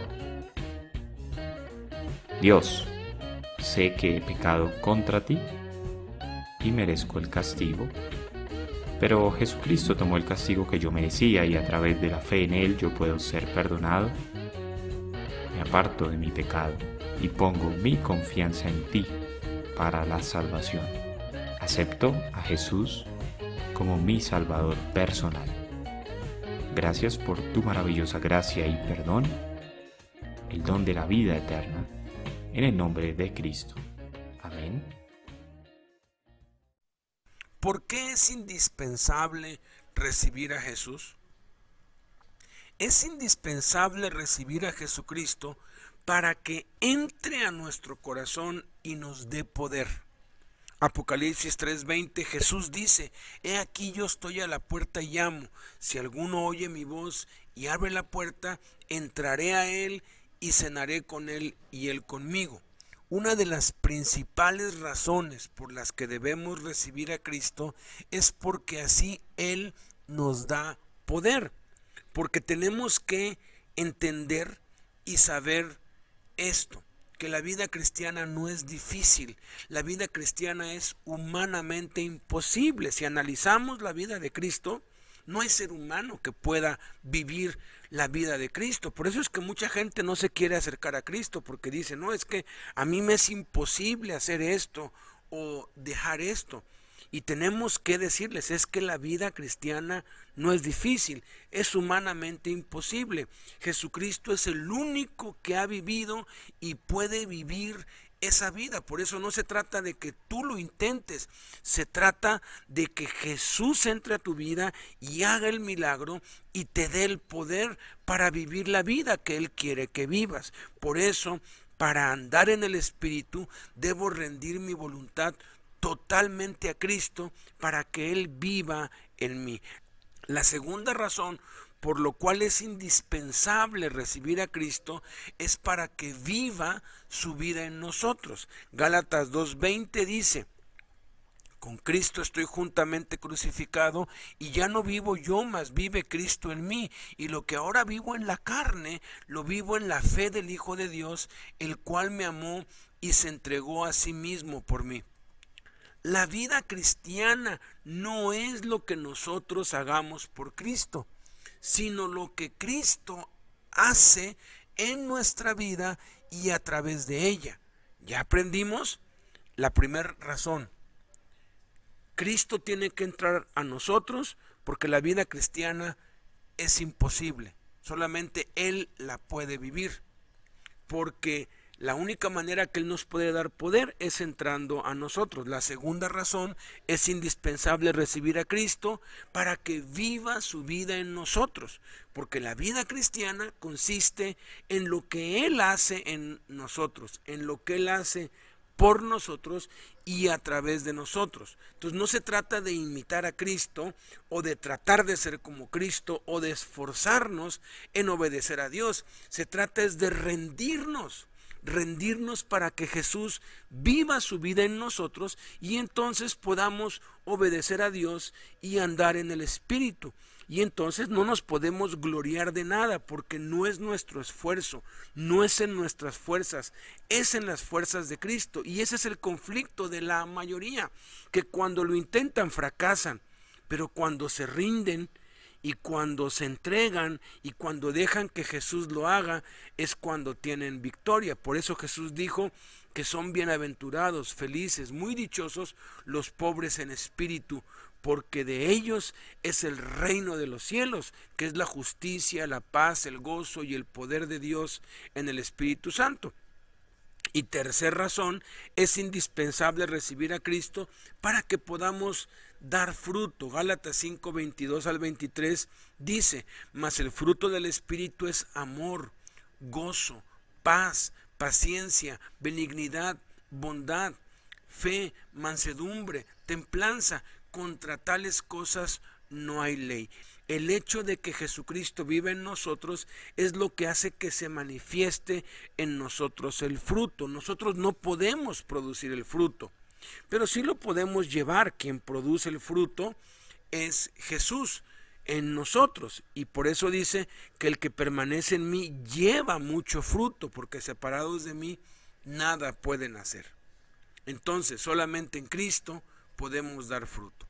Dios, sé que he pecado contra ti y merezco el castigo, pero Jesucristo tomó el castigo que yo merecía y a través de la fe en Él yo puedo ser perdonado. Me aparto de mi pecado y pongo mi confianza en ti para la salvación. Acepto a Jesús como mi Salvador personal. Gracias por tu maravillosa gracia y perdón, el don de la vida eterna, en el nombre de Cristo. Amén. ¿Por qué es indispensable recibir a Jesús? Es indispensable recibir a Jesucristo para que entre a nuestro corazón y nos dé poder. Apocalipsis 3:20, Jesús dice: he aquí yo estoy a la puerta y llamo. Si alguno oye mi voz y abre la puerta, entraré a él y cenaré con él y él conmigo. Una de las principales razones por las que debemos recibir a Cristo es porque así Él nos da poder. Porque tenemos que entender y saber esto, que la vida cristiana no es difícil, la vida cristiana es humanamente imposible. Si analizamos la vida de Cristo, no hay ser humano que pueda vivir la vida de Cristo. Por eso es que mucha gente no se quiere acercar a Cristo, porque dice, no, es que a mí me es imposible hacer esto o dejar esto. Y tenemos que decirles, es que la vida cristiana no es difícil, es humanamente imposible. Jesucristo es el único que ha vivido y puede vivir esa vida. Por eso no se trata de que tú lo intentes, se trata de que Jesús entre a tu vida y haga el milagro y te dé el poder para vivir la vida que Él quiere que vivas. Por eso, para andar en el Espíritu, debo rendir mi voluntad totalmente a Cristo para que Él viva en mí. La segunda razón por lo cual es indispensable recibir a Cristo es para que viva su vida en nosotros. Gálatas 2:20 dice: con Cristo estoy juntamente crucificado y ya no vivo yo, mas vive Cristo en mí. Y lo que ahora vivo en la carne, lo vivo en la fe del Hijo de Dios, el cual me amó y se entregó a sí mismo por mí. La vida cristiana no es lo que nosotros hagamos por Cristo, sino lo que Cristo hace en nuestra vida y a través de ella. Ya aprendimos la primera razón. Cristo tiene que entrar a nosotros porque la vida cristiana es imposible. Solamente Él la puede vivir. Porque la única manera que Él nos puede dar poder es entrando a nosotros. La segunda razón, es indispensable recibir a Cristo para que viva su vida en nosotros. Porque la vida cristiana consiste en lo que Él hace en nosotros, en lo que Él hace por nosotros y a través de nosotros. Entonces no se trata de imitar a Cristo o de tratar de ser como Cristo o de esforzarnos en obedecer a Dios. Se trata es de rendirnos para que Jesús viva su vida en nosotros y entonces podamos obedecer a Dios y andar en el Espíritu. Y entonces no nos podemos gloriar de nada porque no es nuestro esfuerzo, no es en nuestras fuerzas, es en las fuerzas de Cristo. Y ese es el conflicto de la mayoría, que cuando lo intentan fracasan, pero cuando se rinden y cuando se entregan y cuando dejan que Jesús lo haga, es cuando tienen victoria. Por eso Jesús dijo que son bienaventurados, felices, muy dichosos los pobres en espíritu, porque de ellos es el reino de los cielos, que es la justicia, la paz, el gozo y el poder de Dios en el Espíritu Santo. Y tercera razón, es indispensable recibir a Cristo para que podamos dar fruto. Gálatas 5:22 al 23 dice: mas el fruto del Espíritu es amor, gozo, paz, paciencia, benignidad, bondad, fe, mansedumbre, templanza. Contra tales cosas no hay ley. El hecho de que Jesucristo vive en nosotros es lo que hace que se manifieste en nosotros el fruto. Nosotros no podemos producir el fruto, pero sí lo podemos llevar. Quien produce el fruto es Jesús en nosotros, y por eso dice que el que permanece en mí lleva mucho fruto, porque separados de mí nada pueden hacer. Entonces solamente en Cristo podemos dar fruto.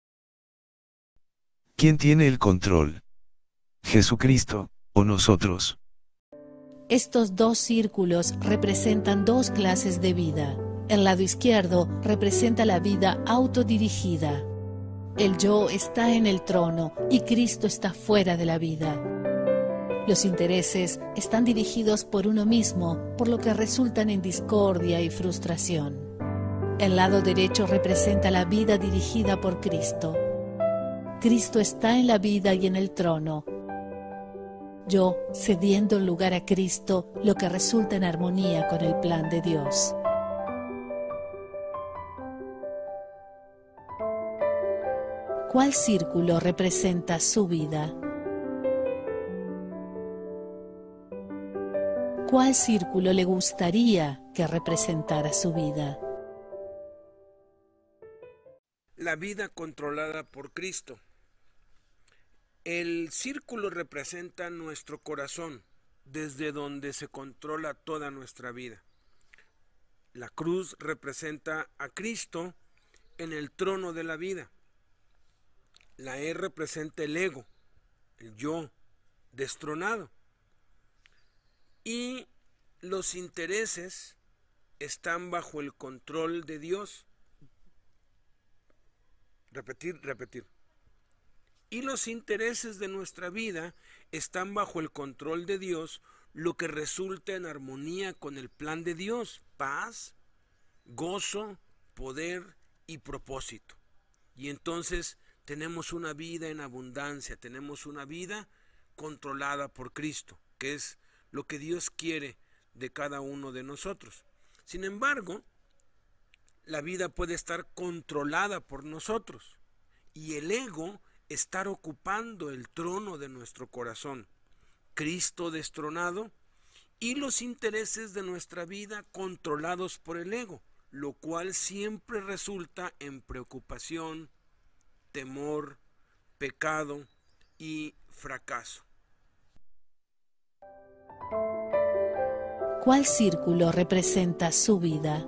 ¿Quién tiene el control? ¿Jesucristo o nosotros? Estos dos círculos representan dos clases de vida. El lado izquierdo representa la vida autodirigida. El yo está en el trono y Cristo está fuera de la vida. Los intereses están dirigidos por uno mismo, por lo que resultan en discordia y frustración. El lado derecho representa la vida dirigida por Cristo. Cristo está en la vida y en el trono. Yo cediendo el lugar a Cristo, lo que resulta en armonía con el plan de Dios. ¿Cuál círculo representa su vida? ¿Cuál círculo le gustaría que representara su vida? La vida controlada por Cristo. El círculo representa nuestro corazón, desde donde se controla toda nuestra vida. La cruz representa a Cristo en el trono de la vida. La E representa el ego, el yo destronado. Y los intereses están bajo el control de Dios. Repetir. Y los intereses de nuestra vida están bajo el control de Dios, lo que resulta en armonía con el plan de Dios, paz, gozo, poder y propósito. Y entonces tenemos una vida en abundancia, tenemos una vida controlada por Cristo, que es lo que Dios quiere de cada uno de nosotros. Sin embargo, la vida puede estar controlada por nosotros y el ego estar ocupando el trono de nuestro corazón, Cristo destronado, y los intereses de nuestra vida controlados por el ego, lo cual siempre resulta en preocupación, temor, pecado y fracaso. ¿Cuál círculo representa su vida?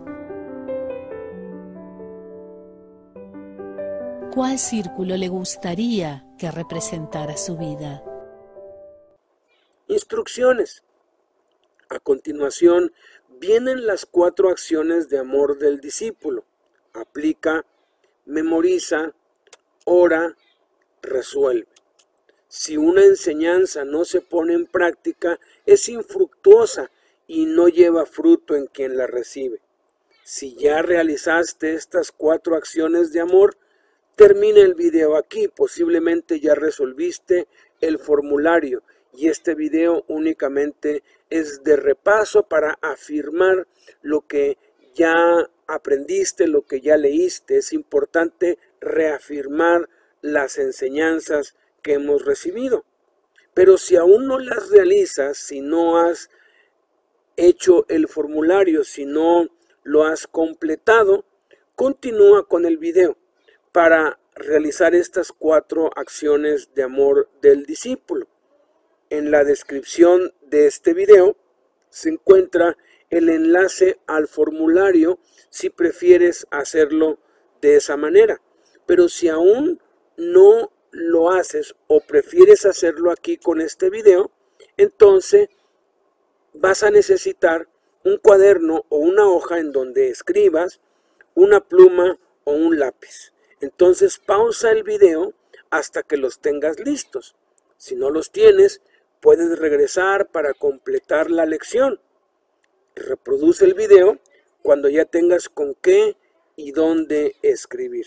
¿Cuál círculo le gustaría que representara su vida? Instrucciones. A continuación vienen las 4 acciones de amor del discípulo. Aplica, memoriza, ora, resuelve. Si una enseñanza no se pone en práctica, es infructuosa y no lleva fruto en quien la recibe. Si ya realizaste estas 4 acciones de amor, termina el video aquí. Posiblemente ya resolviste el formulario y este video únicamente es de repaso para afirmar lo que ya aprendiste, lo que ya leíste. Es importante reafirmar las enseñanzas que hemos recibido. Pero si aún no las realizas, si no has hecho el formulario, si no lo has completado, continúa con el video para realizar estas 4 acciones de amor del discípulo. En la descripción de este video se encuentra el enlace al formulario si prefieres hacerlo de esa manera. Pero si aún no lo haces o prefieres hacerlo aquí con este video, entonces vas a necesitar un cuaderno o una hoja en donde escribas, una pluma o un lápiz. Entonces pausa el video hasta que los tengas listos. Si no los tienes, puedes regresar para completar la lección. Reproduce el video cuando ya tengas con qué y dónde escribir.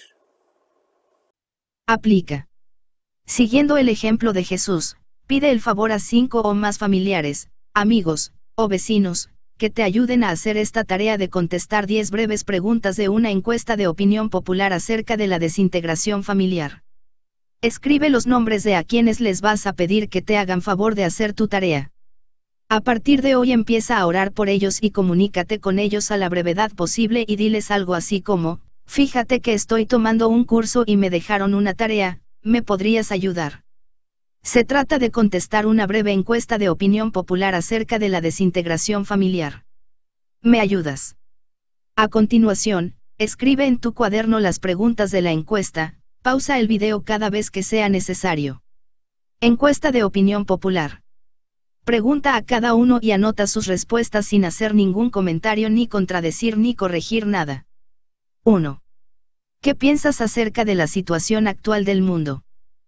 Aplica. Siguiendo el ejemplo de Jesús, pide el favor a 5 o más familiares, amigos o vecinos, que te ayuden a hacer esta tarea de contestar 10 breves preguntas de una encuesta de opinión popular acerca de la desintegración familiar. Escribe los nombres de a quienes les vas a pedir que te hagan favor de hacer tu tarea. A partir de hoy empieza a orar por ellos y comunícate con ellos a la brevedad posible y diles algo así como: fíjate que estoy tomando un curso y me dejaron una tarea, ¿me podrías ayudar? Se trata de contestar una breve encuesta de opinión popular acerca de la desintegración familiar. ¿Me ayudas? A continuación, escribe en tu cuaderno las preguntas de la encuesta, pausa el video cada vez que sea necesario. Encuesta de opinión popular. Pregunta a cada uno y anota sus respuestas sin hacer ningún comentario ni contradecir ni corregir nada. 1. ¿Qué piensas acerca de la situación actual del mundo?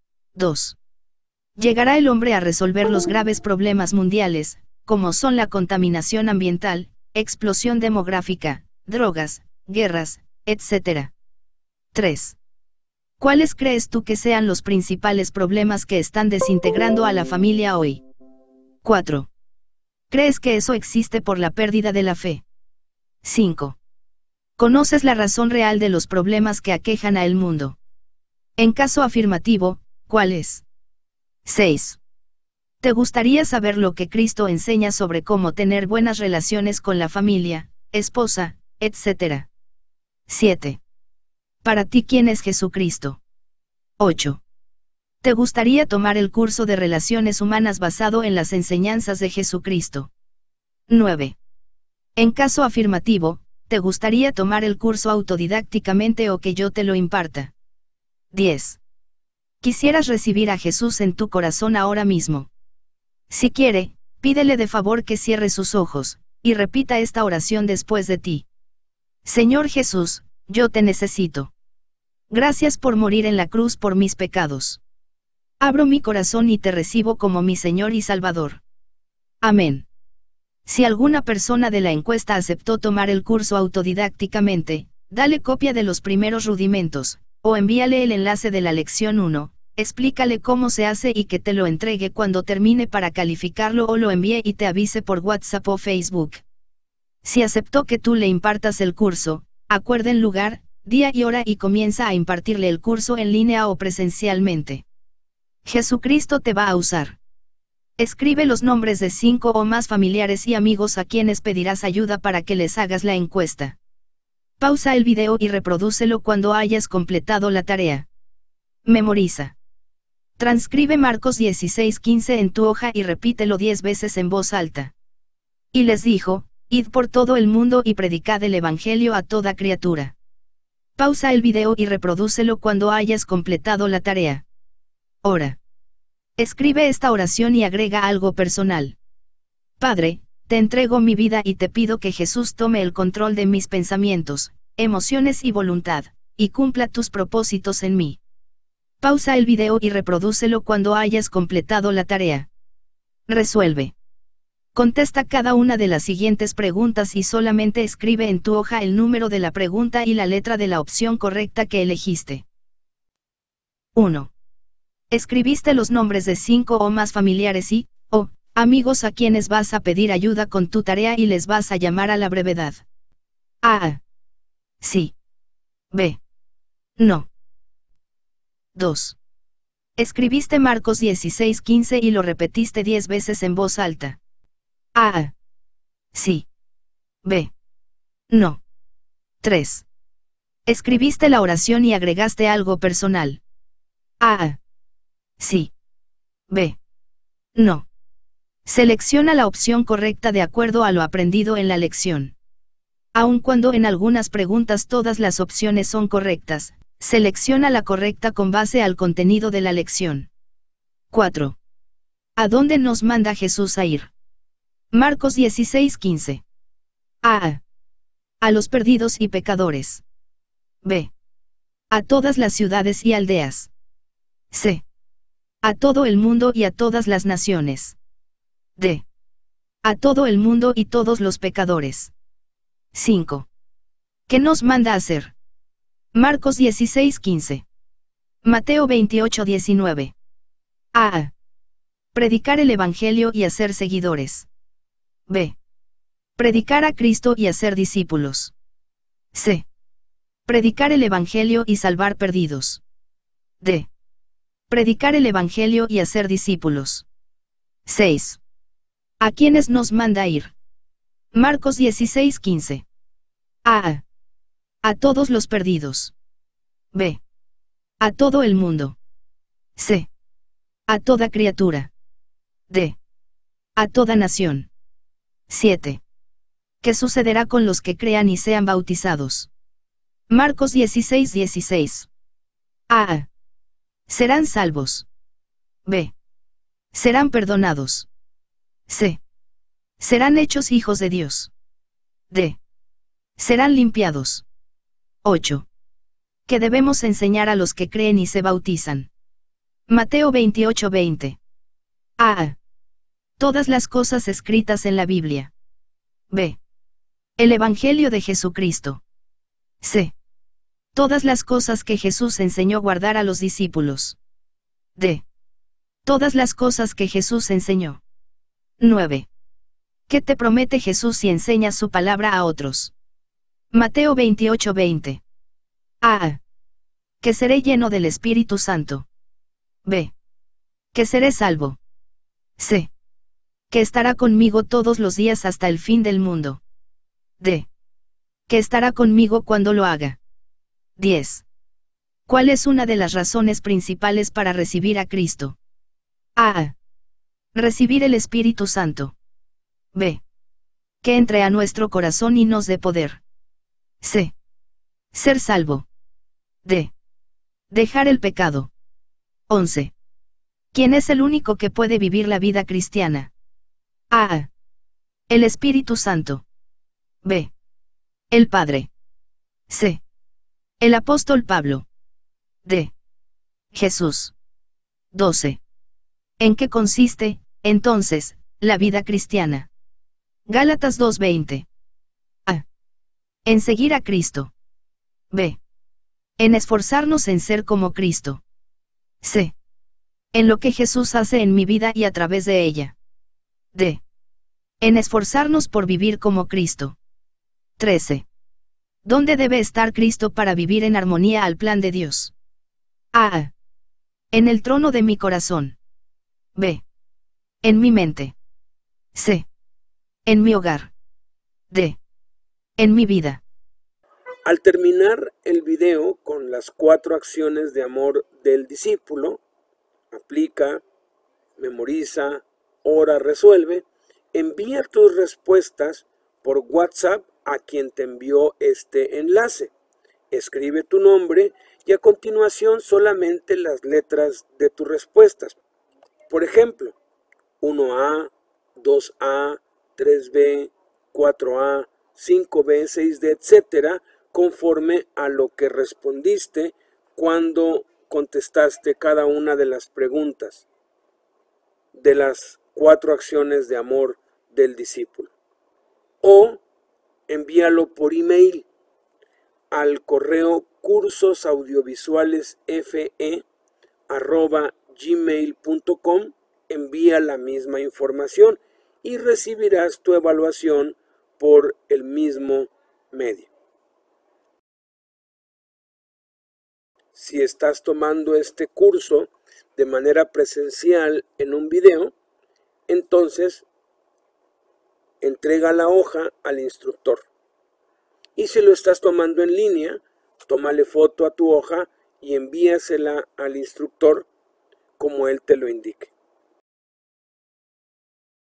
2. ¿Llegará el hombre a resolver los graves problemas mundiales, como son la contaminación ambiental, explosión demográfica, drogas, guerras, etc.? 3. ¿Cuáles crees tú que sean los principales problemas que están desintegrando a la familia hoy? 4. ¿Crees que eso existe por la pérdida de la fe? 5. ¿Conoces la razón real de los problemas que aquejan al mundo? En caso afirmativo, ¿cuál es? 6. ¿Te gustaría saber lo que Cristo enseña sobre cómo tener buenas relaciones con la familia, esposa, etc.? 7. Para ti, ¿quién es Jesucristo? 8. ¿Te gustaría tomar el curso de Relaciones Humanas basado en las enseñanzas de Jesucristo? 9. En caso afirmativo, ¿te gustaría tomar el curso autodidácticamente o que yo te lo imparta? 10. ¿Quisieras recibir a Jesús en tu corazón ahora mismo? Si quiere, pídele de favor que cierre sus ojos, y repita esta oración después de ti. Señor Jesús, yo te necesito. Gracias por morir en la cruz por mis pecados. Abro mi corazón y te recibo como mi Señor y Salvador. Amén. Si alguna persona de la encuesta aceptó tomar el curso autodidácticamente, dale copia de los primeros rudimentos, o envíale el enlace de la lección 1, explícale cómo se hace y que te lo entregue cuando termine para calificarlo o lo envíe y te avise por WhatsApp o Facebook. Si aceptó que tú le impartas el curso, acuerden lugar, día y hora y comienza a impartirle el curso en línea o presencialmente. Jesucristo te va a usar. Escribe los nombres de 5 o más familiares y amigos a quienes pedirás ayuda para que les hagas la encuesta. Pausa el video y reprodúcelo cuando hayas completado la tarea. Memoriza. Transcribe Marcos 16:15 en tu hoja y repítelo 10 veces en voz alta. Y les dijo, id por todo el mundo y predicad el Evangelio a toda criatura. Pausa el video y reprodúcelo cuando hayas completado la tarea. Ora. Escribe esta oración y agrega algo personal. Padre, te entrego mi vida y te pido que Jesús tome el control de mis pensamientos, emociones y voluntad, y cumpla tus propósitos en mí. Pausa el video y reprodúcelo cuando hayas completado la tarea. Resuelve. Contesta cada una de las siguientes preguntas y solamente escribe en tu hoja el número de la pregunta y la letra de la opción correcta que elegiste. 1. Escribiste los nombres de 5 o más familiares y, o amigos a quienes vas a pedir ayuda con tu tarea y les vas a llamar a la brevedad. A. Sí. B. No. 2. Escribiste Marcos 16:15 y lo repetiste 10 veces en voz alta. A. Sí. B. No. 3. Escribiste la oración y agregaste algo personal. A. Sí. B. No. Selecciona la opción correcta de acuerdo a lo aprendido en la lección. Aun cuando en algunas preguntas todas las opciones son correctas, selecciona la correcta con base al contenido de la lección. 4. ¿A dónde nos manda Jesús a ir? Marcos 16:15. A. A los perdidos y pecadores. B. A todas las ciudades y aldeas. C. A todo el mundo y a todas las naciones. D. A todo el mundo y todos los pecadores. 5. ¿Qué nos manda hacer? Marcos 16:15. Mateo 28:19. A. Predicar el Evangelio y hacer seguidores. B. Predicar a Cristo y hacer discípulos. C. Predicar el Evangelio y salvar perdidos. D. Predicar el Evangelio y hacer discípulos. 6. ¿A quiénes nos manda ir? Marcos 16:15. A. A todos los perdidos. B. A todo el mundo. C. A toda criatura. D. A toda nación. 7. ¿Qué sucederá con los que crean y sean bautizados? Marcos 16:16. A. Serán salvos. B. Serán perdonados. C. Serán hechos hijos de Dios. D. Serán limpiados. 8. ¿Qué debemos enseñar a los que creen y se bautizan? Mateo 28:20. A. Todas las cosas escritas en la Biblia. B. El Evangelio de Jesucristo. C. Todas las cosas que Jesús enseñó guardar a los discípulos. D. Todas las cosas que Jesús enseñó. 9. ¿Qué te promete Jesús si enseñas su palabra a otros? Mateo 28:20. A. Que seré lleno del Espíritu Santo. B. Que seré salvo. C. Que estará conmigo todos los días hasta el fin del mundo. D. Que estará conmigo cuando lo haga. 10. ¿Cuál es una de las razones principales para recibir a Cristo? A. Recibir el Espíritu Santo. B. Que entre a nuestro corazón y nos dé poder. C. Ser salvo. D. Dejar el pecado. 11. ¿Quién es el único que puede vivir la vida cristiana? A. El Espíritu Santo. B. El Padre. C. El apóstol Pablo. D. Jesús. 12. ¿En qué consiste, entonces, la vida cristiana? Gálatas 2:20. A. En seguir a Cristo. B. En esforzarnos en ser como Cristo. C. En lo que Jesús hace en mi vida y a través de ella. D. En esforzarnos por vivir como Cristo. 13. ¿Dónde debe estar Cristo para vivir en armonía al plan de Dios? A. En el trono de mi corazón. B. En mi mente. C. En mi hogar. D. En mi vida. Al terminar el video con las 4 acciones de amor del discípulo, aplica, memoriza, ora, resuelve, envía tus respuestas por WhatsApp a quien te envió este enlace. Escribe tu nombre y a continuación solamente las letras de tus respuestas. Por ejemplo, 1A, 2A, 3B, 4A, 5B, 6D, etcétera, conforme a lo que respondiste cuando contestaste cada una de las preguntas de las 4 acciones de amor del discípulo. O envíalo por email al correo cursosaudiovisualesfe@gmail.com. Envía la misma información y recibirás tu evaluación por el mismo medio. Si estás tomando este curso de manera presencial en un video, entonces entrega la hoja al instructor. Y si lo estás tomando en línea, tómale foto a tu hoja y envíasela al instructor como él te lo indique.